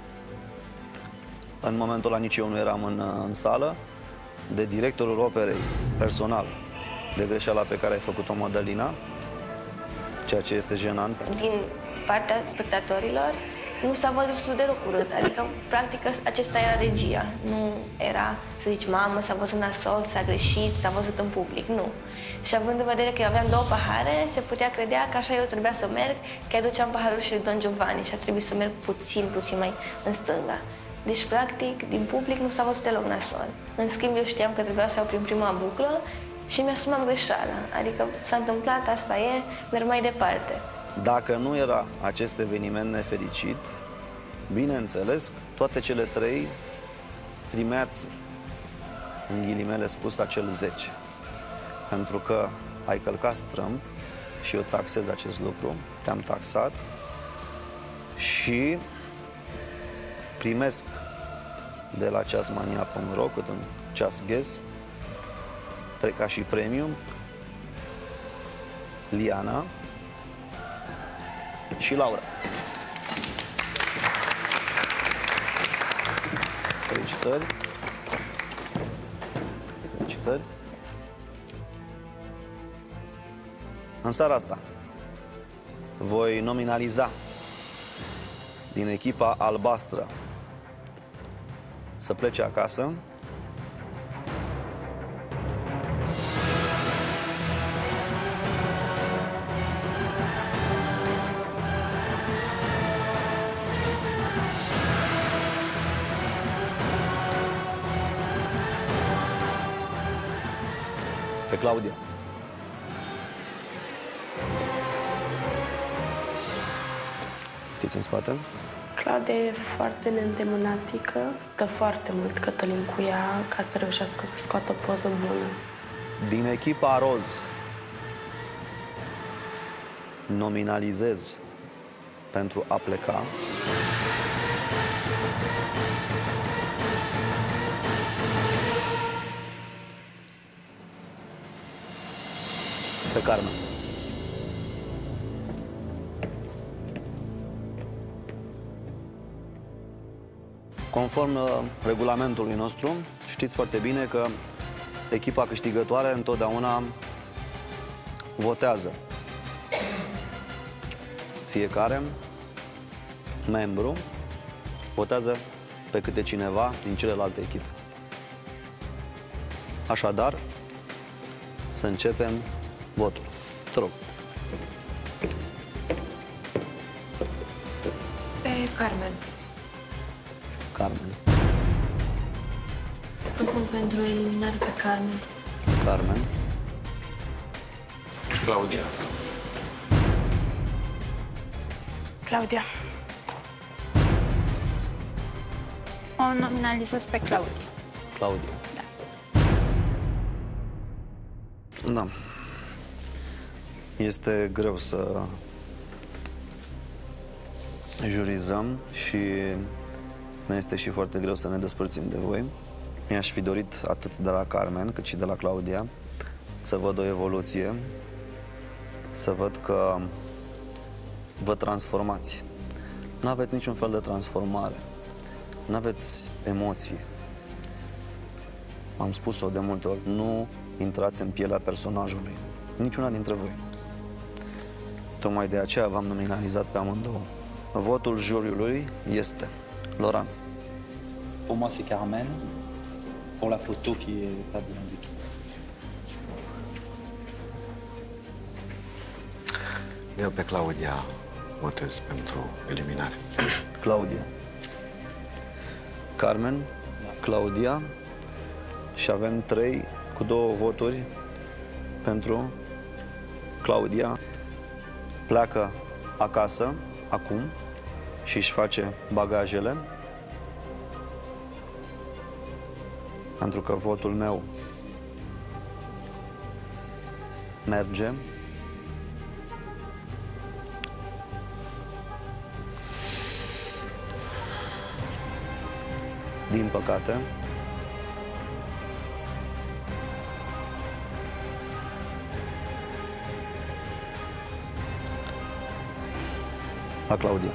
în momentul ăla nici eu nu eram în, în sală, de directorul operei, personal, de greșeala pe care ai făcut-o, Mădălina, ceea ce este jenant. Din partea spectatorilor nu s-a văzut deloc urât, adică practic acesta era regia, nu era să zici, mamă, s-a văzut nasol, s-a greșit, s-a văzut în public, nu. Și având în vedere că eu aveam două pahare, se putea credea că așa eu trebuia să merg, că aduceam paharul și Don Giovanni și a trebuit să merg puțin, puțin mai în stânga. Deci, practic, din public nu s-a văzut deloc nasol. În schimb, eu știam că trebuia să iau prin prima buclă și mi-asumam greșeala. Adică s-a întâmplat, asta e, merg mai departe. Dacă nu era acest eveniment nefericit, bineînțeles, toate cele trei primeați, în ghilimele spus, acel zece. Pentru că ai călcat strâmb și eu taxez acest lucru, te-am taxat și primesc de la ceasmania punct ro cât un ceas guest, ca și premium, Liana și Laura. Felicitări! Felicitări! În seara asta voi nominaliza din echipa albastră să plece acasă pe Claudia. Știți în spate? Claudia e foarte neîntemânatică, stă foarte mult Cătălin cu ea ca să reușească să scoată o poză bună. Din echipa roz nominalizez pentru a pleca pe Carmen. Conform uh, regulamentului nostru, știți foarte bine că echipa câștigătoare întotdeauna votează. Fiecare membru votează pe câte cineva din celelalte echipe. Așadar, să începem votul. Te rog. Pe Carmen. Carmen. Propun pentru eliminare pe Carmen. Carmen. Claudia. Claudia. O nominalizez pe Claudia. Claudia. Da. Da. Este greu să jurizăm și ne este și foarte greu să ne despărțim de voi. Mi-aș fi dorit atât de la Carmen cât și de la Claudia să văd o evoluție, să văd că vă transformați. Nu aveți niciun fel de transformare, nu aveți emoție. Am spus-o de multe ori, nu intrați în pielea personajului. Niciuna dintre voi. Tocmai de aceea v-am nominalizat pe amândouă. Votul juriului este Loran. Pour moi, c'est Carmen. Pour la photo qui est pas bien vue. Eu pe Claudia votez pentru eliminare. Claudia. Carmen, Claudia și avem trei cu două voturi pentru Claudia. Pleacă acasă acum și își face bagajele, pentru că votul meu merge. Din păcate, la Claudia.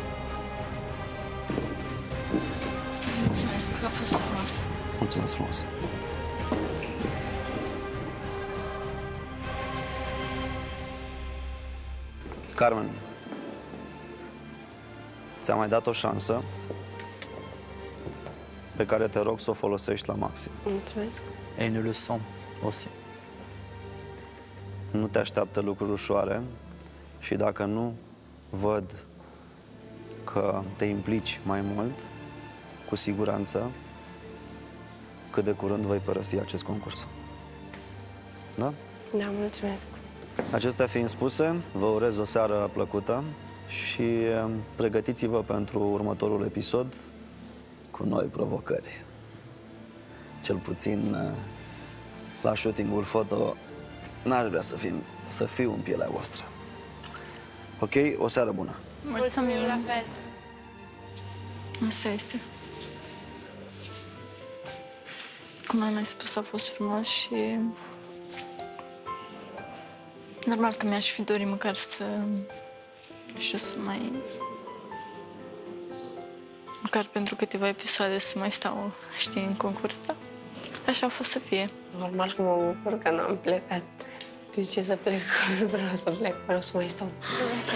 Mulțumesc, a fost frumos. Mulțumesc frumos. Carmen, ți-am mai dat o șansă pe care te rog să o folosești la maxim. Mulțumesc. Et une leçon aussi. Nu te așteaptă lucruri ușoare și dacă nu văd că te implici mai mult, cu siguranță, cât de curând voi părăsi acest concurs. Da? Da, mulțumesc. Acestea fiind spuse, vă urez o seară plăcută și pregătiți-vă pentru următorul episod cu noi provocări. Cel puțin la shooting-ul foto n-aș vrea să, fim, să fiu în pielea voastră. Ok? O seară bună! Mulțumim, la fel. Asta este. Cum ai mai spus, a fost frumos și normal că mi-aș fi dorit măcar să, nu știu, să mai, măcar pentru câteva episoade să mai stau, știi, în concurs, da? Așa a fost să fie. Normal că mă bucur că nu am plecat. De ce să plec? Nu vreau să plec, vreau să mai stau. Ok.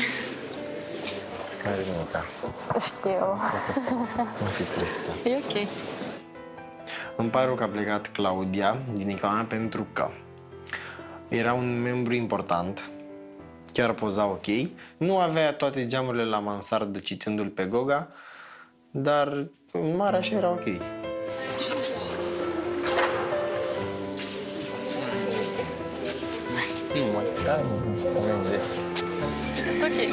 Hai, Mica. Știu. Nu fi tristă. E ok. Îmi pare rău că a plecat Claudia din echipa mea pentru că era un membru important, chiar poza ok, nu avea toate geamurile la mansardă citându-l pe Goga, dar în mare așa era ok. Nu mai da, nu avem de. Ok.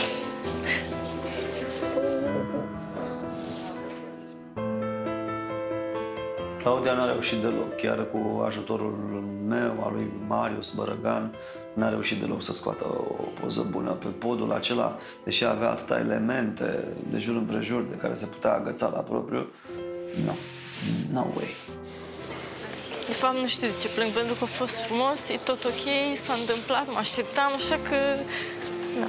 Claudia n-a reușit deloc, chiar cu ajutorul meu, al lui Marius Bărăgan, n-a reușit deloc să scoată o poză bună pe podul acela, deși avea atâtea elemente de jur împrejur de care se putea agăța la propriu. No, no way. De fapt, nu știu de ce plâng, pentru că a fost frumos, e tot ok, s-a întâmplat, mă așteptam, așa că... Da.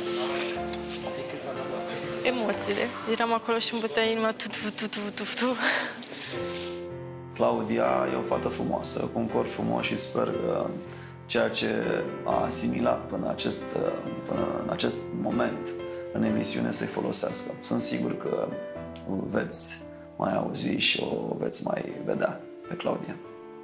Emoțiile. Eram acolo și îmi bătea inima tu-tu-tu-tu-tu-tu. Claudia e o fată frumoasă, cu un corp frumos și sper că ceea ce a asimilat până, acest, până în acest moment în emisiune să-i folosească. Sunt sigur că veți mai auzi și o veți mai vedea pe Claudia.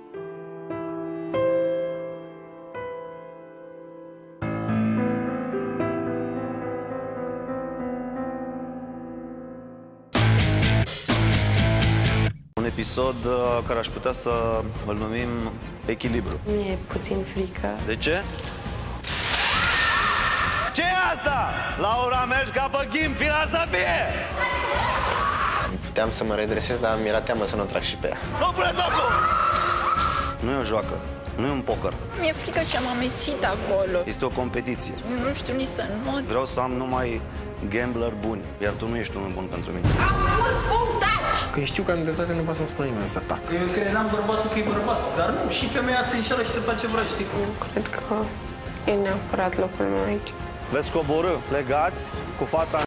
Un episod care aș putea să îl numim Echilibru. Mi-e puțin frică. De ce? Ce e asta? Laura, mergi ca pe ghim, final să fie! Puteam să mă redresez, dar mi-era teamă să nu trag și pe ea. Nu pune tocul! Nu e o joacă, nu e un poker. Mi-e frică și am amețit acolo. Este o competiție. Nu știu nici să not. Vreau să am numai gambler buni, iar tu nu ești unul bun pentru mine. Am pus punct taci! Că știu că în dreptate nu poate să-mi spună nimeni să tac. Eu credeam bărbatul că e bărbat, dar nu, și femeia te înșală și te face vreo, știi cum? Cred că e neapărat locul meu aici. Veți coborî legați cu fața